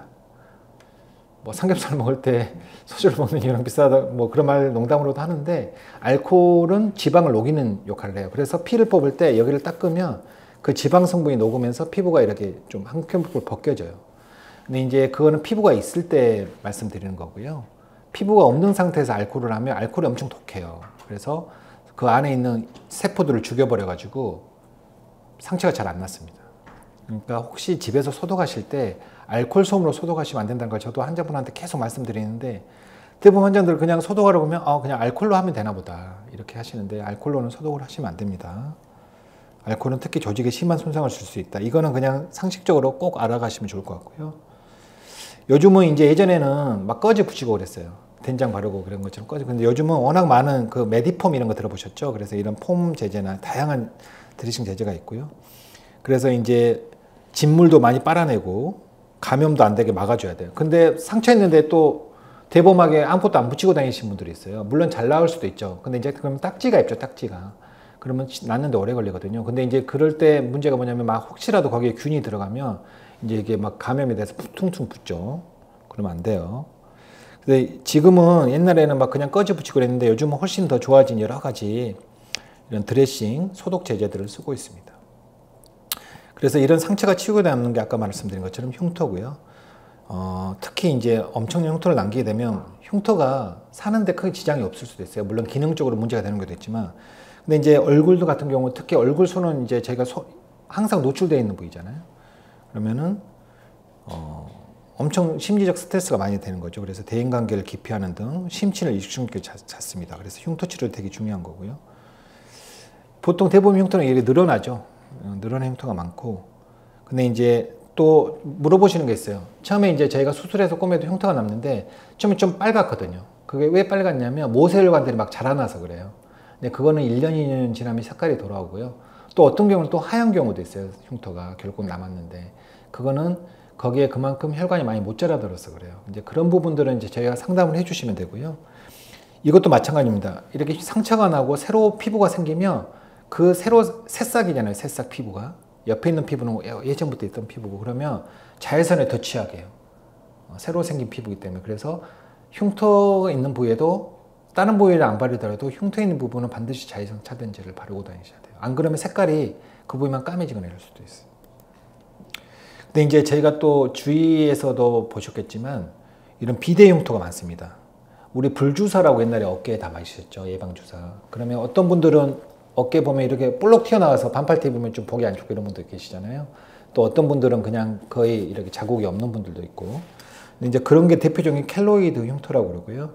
뭐 삼겹살 먹을 때 소주를 먹는 이유랑 비슷하다, 뭐 그런 말 농담으로도 하는데, 알코올은 지방을 녹이는 역할을 해요. 그래서 피를 뽑을 때 여기를 닦으면 그 지방 성분이 녹으면서 피부가 이렇게 좀 한켠부분 벗겨져요. 근데 이제 그거는 피부가 있을 때 말씀드리는 거고요. 피부가 없는 상태에서 알코올을 하면 알코올이 엄청 독해요. 그래서 그 안에 있는 세포들을 죽여버려가지고 상처가 잘 안 났습니다. 그러니까 혹시 집에서 소독하실 때 알코올 솜으로 소독하시면 안 된다는 걸 저도 환자분한테 계속 말씀드리는데, 대부분 환자들 그냥 소독하라고 하면 아, 그냥 알코올로 하면 되나 보다 이렇게 하시는데, 알코올로는 소독을 하시면 안 됩니다. 알코올은 특히 조직에 심한 손상을 줄 수 있다. 이거는 그냥 상식적으로 꼭 알아가시면 좋을 것 같고요. 요즘은 이제 예전에는 막 꺼지 붙이고 그랬어요. 된장 바르고 그런 것처럼 꺼지. 근데 요즘은 워낙 많은 그 메디폼 이런 거 들어보셨죠? 그래서 이런 폼 제제나 다양한 드레싱 제제가 있고요. 그래서 이제 진물도 많이 빨아내고 감염도 안 되게 막아줘야 돼요. 근데 상처 있는데 또 대범하게 아무것도 안 붙이고 다니시는 분들이 있어요. 물론 잘 나을 수도 있죠. 근데 이제 그러면 딱지가 있죠, 딱지가. 그러면 낫는데 오래 걸리거든요. 근데 이제 그럴 때 문제가 뭐냐면 막 혹시라도 거기에 균이 들어가면 이제 이게 막 감염이 돼서 퉁퉁 붙죠. 그러면 안 돼요. 근데 지금은 옛날에는 막 그냥 꺼지 붙이고 그랬는데 요즘은 훨씬 더 좋아진 여러 가지 이런 드레싱, 소독 제제들을 쓰고 있습니다. 그래서 이런 상처가 치유가 되는 게 아까 말씀드린 것처럼 흉터고요. 어, 특히 이제 엄청난 흉터를 남기게 되면 흉터가 사는데 크게 지장이 없을 수도 있어요. 물론 기능적으로 문제가 되는 것도 있지만, 근데 이제 얼굴도 같은 경우, 특히 얼굴 손은 이제 저희가 소, 항상 노출되어 있는 부위잖아요. 그러면은 어, 엄청 심리적 스트레스가 많이 되는 거죠. 그래서 대인관계를 기피하는 등 심신을 일축시켜 잤습니다. 그래서 흉터 치료 되게 중요한 거고요. 보통 대부분 흉터는 이렇게 늘어나죠. 늘어난 흉터가 많고, 근데 이제 또 물어보시는 게 있어요. 처음에 이제 저희가 수술해서 꼬매도 흉터가 남는데 처음에 좀 빨갛거든요. 그게 왜 빨갛냐면 모세혈관들이 막 자라나서 그래요. 근데 그거는 일 년, 이 년 지나면 색깔이 돌아오고요. 또 어떤 경우는 또 하얀 경우도 있어요. 흉터가 결국 남았는데, 그거는 거기에 그만큼 혈관이 많이 못 자라들어서 그래요. 이제 그런 부분들은 이제 저희가 상담을 해주시면 되고요. 이것도 마찬가지입니다. 이렇게 상처가 나고 새로 피부가 생기면 그 새로 새싹이잖아요. 새싹 피부가. 옆에 있는 피부는 예전부터 있던 피부고, 그러면 자외선에 더 취약해요. 새로 생긴 피부이기 때문에. 그래서 흉터가 있는 부위에도 다른 부위를 안 바르더라도 흉터 있는 부분은 반드시 자외선 차단제를 바르고 다니셔야 돼요. 안 그러면 색깔이 그 부위만 까매지거나 이럴 수도 있어요. 근데 이제 저희가 또 주위에서도 보셨겠지만 이런 비대 흉터가 많습니다. 우리 불주사라고 옛날에 어깨에 다 맞으셨죠. 예방주사. 그러면 어떤 분들은 어깨 보면 이렇게 볼록 튀어나와서 반팔티 입으면 좀 보기 안 좋고 이런 분들 계시잖아요. 또 어떤 분들은 그냥 거의 이렇게 자국이 없는 분들도 있고. 근데 이제 그런 게 대표적인 켈로이드 흉터라고 그러고요.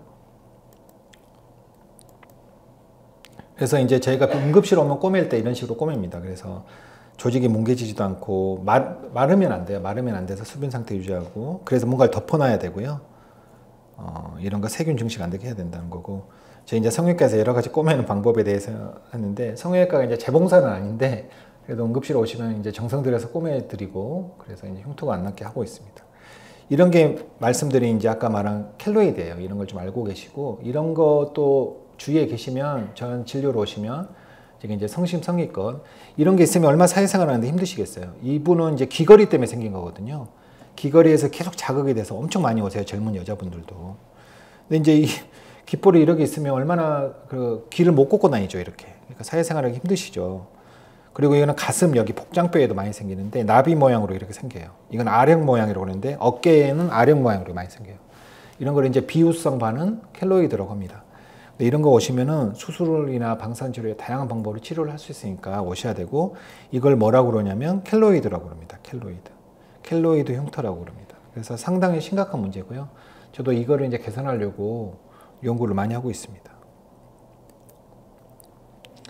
그래서 이제 저희가 응급실 오면 꼬맬 때 이런 식으로 꼬맵니다. 그래서 조직이 뭉개지지도 않고 마, 마르면 안 돼요. 마르면 안 돼서 수분 상태 유지하고, 그래서 뭔가를 덮어놔야 되고요. 어, 이런 거 세균 증식 안 되게 해야 된다는 거고. 저희 이제 성형외과에서 여러 가지 꼬매는 방법에 대해서 하는데, 성형외과가 이제 재봉사는 아닌데 그래도 응급실 오시면 이제 정성 들여서 꼬매드리고, 그래서 이제 흉터가 안 나게 하고 있습니다. 이런 게 말씀드린 이제 아까 말한 켈로이드예요. 이런 걸 좀 알고 계시고, 이런 것도 주위에 계시면 전 진료로 오시면 지금 이제 성심성의껏 이런 게 있으면 얼마나 사회생활 하는데 힘드시겠어요. 이분은 이제 귀걸이 때문에 생긴 거거든요. 귀걸이에서 계속 자극이 돼서 엄청 많이 오세요. 젊은 여자분들도. 근데 이제 이 귓볼이 이렇게 있으면 얼마나 그 귀를 못 꽂고 다니죠, 이렇게. 그러니까 사회생활하기 힘드시죠. 그리고 이거는 가슴 여기 복장뼈에도 많이 생기는데 나비 모양으로 이렇게 생겨요. 이건 아령 모양이라고 그러는데 어깨에는 아령 모양으로 많이 생겨요. 이런 걸 이제 비우성 반응 켈로이드라고 합니다. 이런 거 오시면은 수술이나 방사선치료의 다양한 방법으로 치료를 할 수 있으니까 오셔야 되고, 이걸 뭐라고 그러냐면 켈로이드라고 그럽니다. 켈로이드. 켈로이드 흉터라고 그럽니다. 그래서 상당히 심각한 문제고요. 저도 이거를 이제 개선하려고 연구를 많이 하고 있습니다.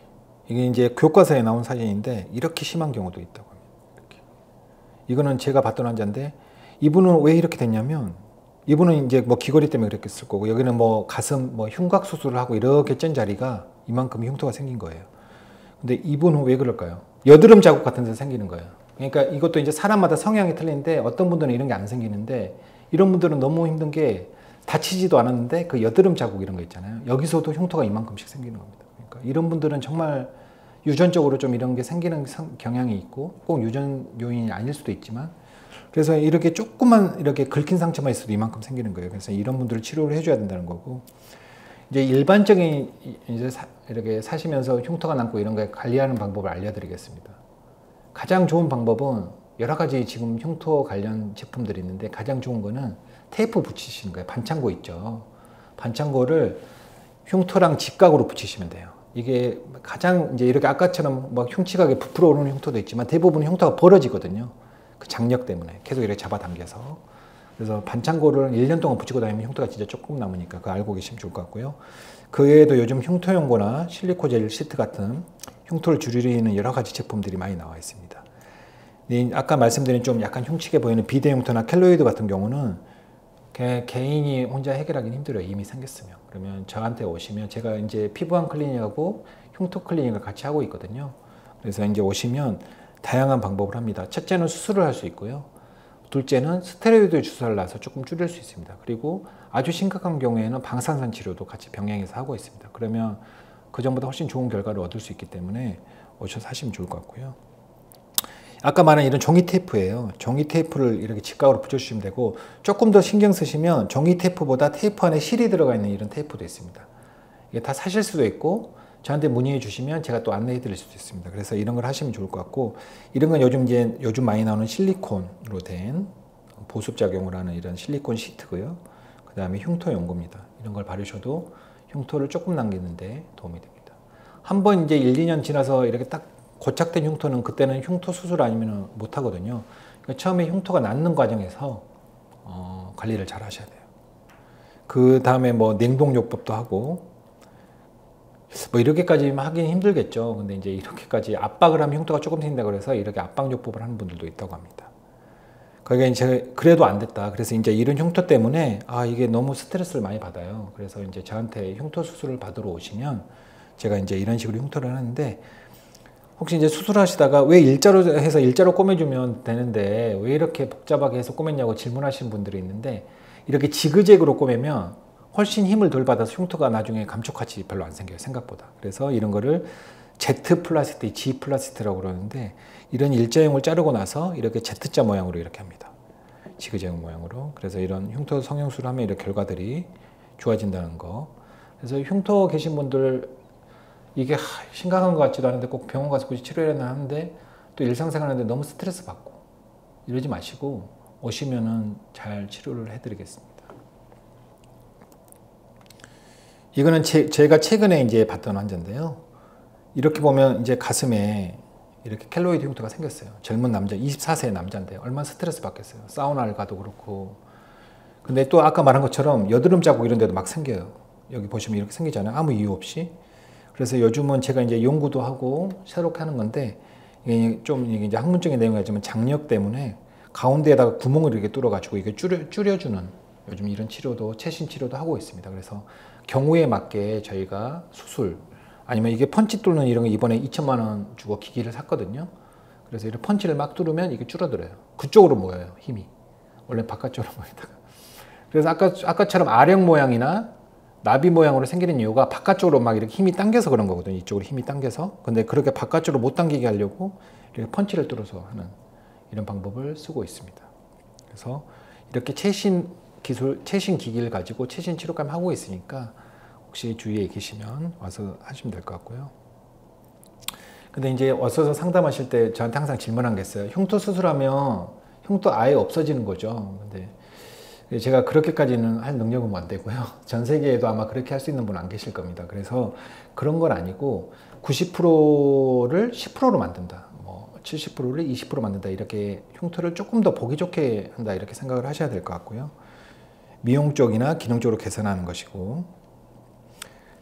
이게 이제 교과서에 나온 사진인데 이렇게 심한 경우도 있다고 합니다. 이렇게. 이거는 제가 봤던 환자인데 이분은 왜 이렇게 됐냐면 이분은 이제 뭐 귀걸이 때문에 그렇게 쓸 거고 여기는 뭐 가슴 뭐 흉곽 수술을 하고 이렇게 짠 자리가 이만큼 흉터가 생긴 거예요. 근데 이분은 왜 그럴까요? 여드름 자국 같은 데서 생기는 거예요. 그러니까 이것도 이제 사람마다 성향이 틀린데 어떤 분들은 이런 게 안 생기는데 이런 분들은 너무 힘든 게 다치지도 않았는데 그 여드름 자국 이런 거 있잖아요. 여기서도 흉터가 이만큼씩 생기는 겁니다. 그러니까 이런 분들은 정말 유전적으로 좀 이런 게 생기는 경향이 있고 꼭 유전 요인이 아닐 수도 있지만 그래서 이렇게 조금만 이렇게 긁힌 상처만 있어도 이만큼 생기는 거예요. 그래서 이런 분들을 치료를 해줘야 된다는 거고 이제 일반적인 이제 사, 이렇게 사시면서 흉터가 남고 이런 거 관리하는 방법을 알려드리겠습니다. 가장 좋은 방법은 여러 가지 지금 흉터 관련 제품들이 있는데 가장 좋은 거는 테이프 붙이시는 거예요. 반창고 있죠. 반창고를 흉터랑 직각으로 붙이시면 돼요. 이게 가장 이제 이렇게 아까처럼 막 흉측하게 부풀어 오르는 흉터도 있지만 대부분 흉터가 벌어지거든요. 그 장력 때문에 계속 이렇게 잡아당겨서. 그래서 반창고를 일 년 동안 붙이고 다니면 흉터가 진짜 조금 남으니까 그거 알고 계시면 좋을 것 같고요. 그 외에도 요즘 흉터 연고나 실리코젤 시트 같은 흉터를 줄이는 여러 가지 제품들이 많이 나와 있습니다. 아까 말씀드린 좀 약간 흉측해 보이는 비대 흉터나 켈로이드 같은 경우는 개인이 혼자 해결하기는 힘들어요. 이미 생겼으면. 그러면 저한테 오시면 제가 이제 피부암 클리닉하고 흉터 클리닉을 같이 하고 있거든요. 그래서 이제 오시면 다양한 방법을 합니다. 첫째는 수술을 할 수 있고요. 둘째는 스테로이드 주사를 놔서 조금 줄일 수 있습니다. 그리고 아주 심각한 경우에는 방사선 치료도 같이 병행해서 하고 있습니다. 그러면 그 전보다 훨씬 좋은 결과를 얻을 수 있기 때문에 오셔서 하시면 좋을 것 같고요. 아까 말한 이런 종이 테이프예요. 종이 테이프를 이렇게 직각으로 붙여주시면 되고 조금 더 신경 쓰시면 종이 테이프보다 테이프 안에 실이 들어가 있는 이런 테이프도 있습니다. 이게 다 사실 수도 있고 저한테 문의해 주시면 제가 또 안내해 드릴 수도 있습니다. 그래서 이런 걸 하시면 좋을 것 같고 이런 건 요즘 이제 요즘 많이 나오는 실리콘으로 된 보습작용을 하는 이런 실리콘 시트고요. 그 다음에 흉터 연고입니다. 이런 걸 바르셔도 흉터를 조금 남기는데 도움이 됩니다. 한번 이제 일, 이 년 지나서 이렇게 딱 고착된 흉터는 그때는 흉터 수술 아니면 못 하거든요. 그러니까 처음에 흉터가 낫는 과정에서 어, 관리를 잘 하셔야 돼요. 그 다음에 뭐 냉동요법도 하고 뭐 이렇게까지 하긴 힘들겠죠. 근데 이제 이렇게까지 압박을 하면 흉터가 조금 생긴다 그래서 이렇게 압박요법을 하는 분들도 있다고 합니다. 그러니까 이제 그래도 안 됐다. 그래서 이제 이런 흉터 때문에 아 이게 너무 스트레스를 많이 받아요. 그래서 이제 저한테 흉터 수술을 받으러 오시면 제가 이제 이런 식으로 흉터를 하는데 혹시 이제 수술하시다가 왜 일자로 해서 일자로 꼬매주면 되는데 왜 이렇게 복잡하게 해서 꼬맸냐고 질문하시는 분들이 있는데 이렇게 지그재그로 꼬매면 훨씬 힘을 덜 받아서 흉터가 나중에 감촉같이 별로 안 생겨요. 생각보다. 그래서 이런 거를 Z 플라스티, G 플라스티라고 그러는데 이런 일자형을 자르고 나서 이렇게 Z자 모양으로 이렇게 합니다. 지그재그 모양으로. 그래서 이런 흉터 성형술을 하면 이런 결과들이 좋아진다는 거. 그래서 흉터 계신 분들 이게 심각한 것 같지도 않은데 꼭 병원 가서 굳이 치료해야 하는데 또 일상생활 하는데 너무 스트레스 받고 이러지 마시고 오시면은 잘 치료를 해드리겠습니다. 이거는 제, 제가 최근에 이제 봤던 환자인데요. 이렇게 보면 이제 가슴에 이렇게 켈로이드 흉터가 생겼어요. 젊은 남자, 이십사 세 남자인데 얼마나 스트레스 받겠어요. 사우나를 가도 그렇고. 근데 또 아까 말한 것처럼 여드름 자국 이런 데도 막 생겨요. 여기 보시면 이렇게 생기잖아요. 아무 이유 없이. 그래서 요즘은 제가 이제 연구도 하고 새롭게 하는 건데 이게 좀 이제 학문적인 내용이지만 장력 때문에 가운데에다가 구멍을 이렇게 뚫어가지고 이게 줄여, 줄여주는 요즘 이런 치료도 최신 치료도 하고 있습니다. 그래서 경우에 맞게 저희가 수술 아니면 이게 펀치 뚫는 이런 거 이번에 이천만 원 주고 기기를 샀거든요. 그래서 이런 펀치를 막 뚫으면 이게 줄어들어요. 그쪽으로 모여요, 힘이. 원래 바깥쪽으로 모이다가. 그래서 아까, 아까처럼 아령 모양이나 나비 모양으로 생기는 이유가 바깥쪽으로 막 이렇게 힘이 당겨서 그런 거거든요. 이쪽으로 힘이 당겨서. 근데 그렇게 바깥쪽으로 못 당기게 하려고 이렇게 펀치를 뚫어서 하는 이런 방법을 쓰고 있습니다. 그래서 이렇게 최신 기술, 최신 기기를 가지고 최신 치료감 하고 있으니까 혹시 주위에 계시면 와서 하시면 될 것 같고요. 근데 이제 와서 상담하실 때 저한테 항상 질문한 게 있어요. 흉터 수술하면 흉터 아예 없어지는 거죠. 근데 제가 그렇게까지는 할 능력은 안 되고요. 전 세계에도 아마 그렇게 할 수 있는 분 안 계실 겁니다. 그래서 그런 건 아니고 구십 퍼센트를 십 퍼센트로 만든다. 뭐 칠십 퍼센트를 이십 퍼센트 만든다. 이렇게 흉터를 조금 더 보기 좋게 한다. 이렇게 생각을 하셔야 될 것 같고요. 미용 쪽이나 기능 쪽으로 개선하는 것이고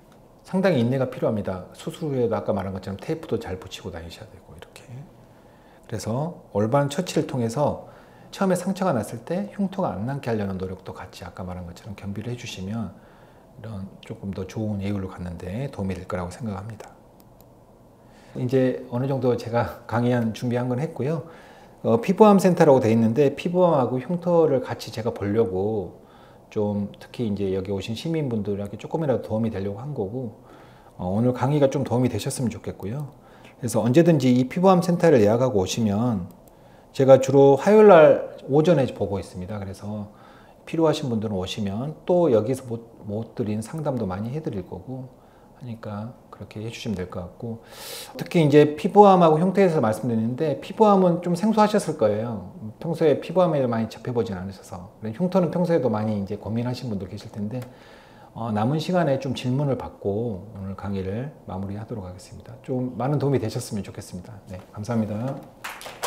상당히 인내가 필요합니다. 수술 후에도 아까 말한 것처럼 테이프도 잘 붙이고 다니셔야 되고 이렇게. 그래서 올바른 처치를 통해서 처음에 상처가 났을 때 흉터가 안 남게 하려는 노력도 같이 아까 말한 것처럼 겸비를 해주시면 이런 조금 더 좋은 예율로 갖는데 도움이 될 거라고 생각합니다. 이제 어느 정도 제가 강의한 준비한 건 했고요. 어, 피부암 센터라고 돼 있는데 피부암하고 흉터를 같이 제가 보려고 좀 특히 이제 여기 오신 시민분들에게 조금이라도 도움이 되려고 한 거고 어, 오늘 강의가 좀 도움이 되셨으면 좋겠고요. 그래서 언제든지 이 피부암 센터를 예약하고 오시면 제가 주로 화요일 날 오전에 보고 있습니다. 그래서 필요하신 분들은 오시면 또 여기서 못, 못 드린 상담도 많이 해드릴 거고 하니까 그렇게 해주시면 될 것 같고 특히 이제 피부암하고 흉터에서 말씀드리는데 피부암은 좀 생소하셨을 거예요. 평소에 피부암에 많이 접해보진 않으셔서 흉터는 평소에도 많이 이제 고민하신 분들 계실 텐데 어, 남은 시간에 좀 질문을 받고 오늘 강의를 마무리하도록 하겠습니다. 좀 많은 도움이 되셨으면 좋겠습니다. 네, 감사합니다.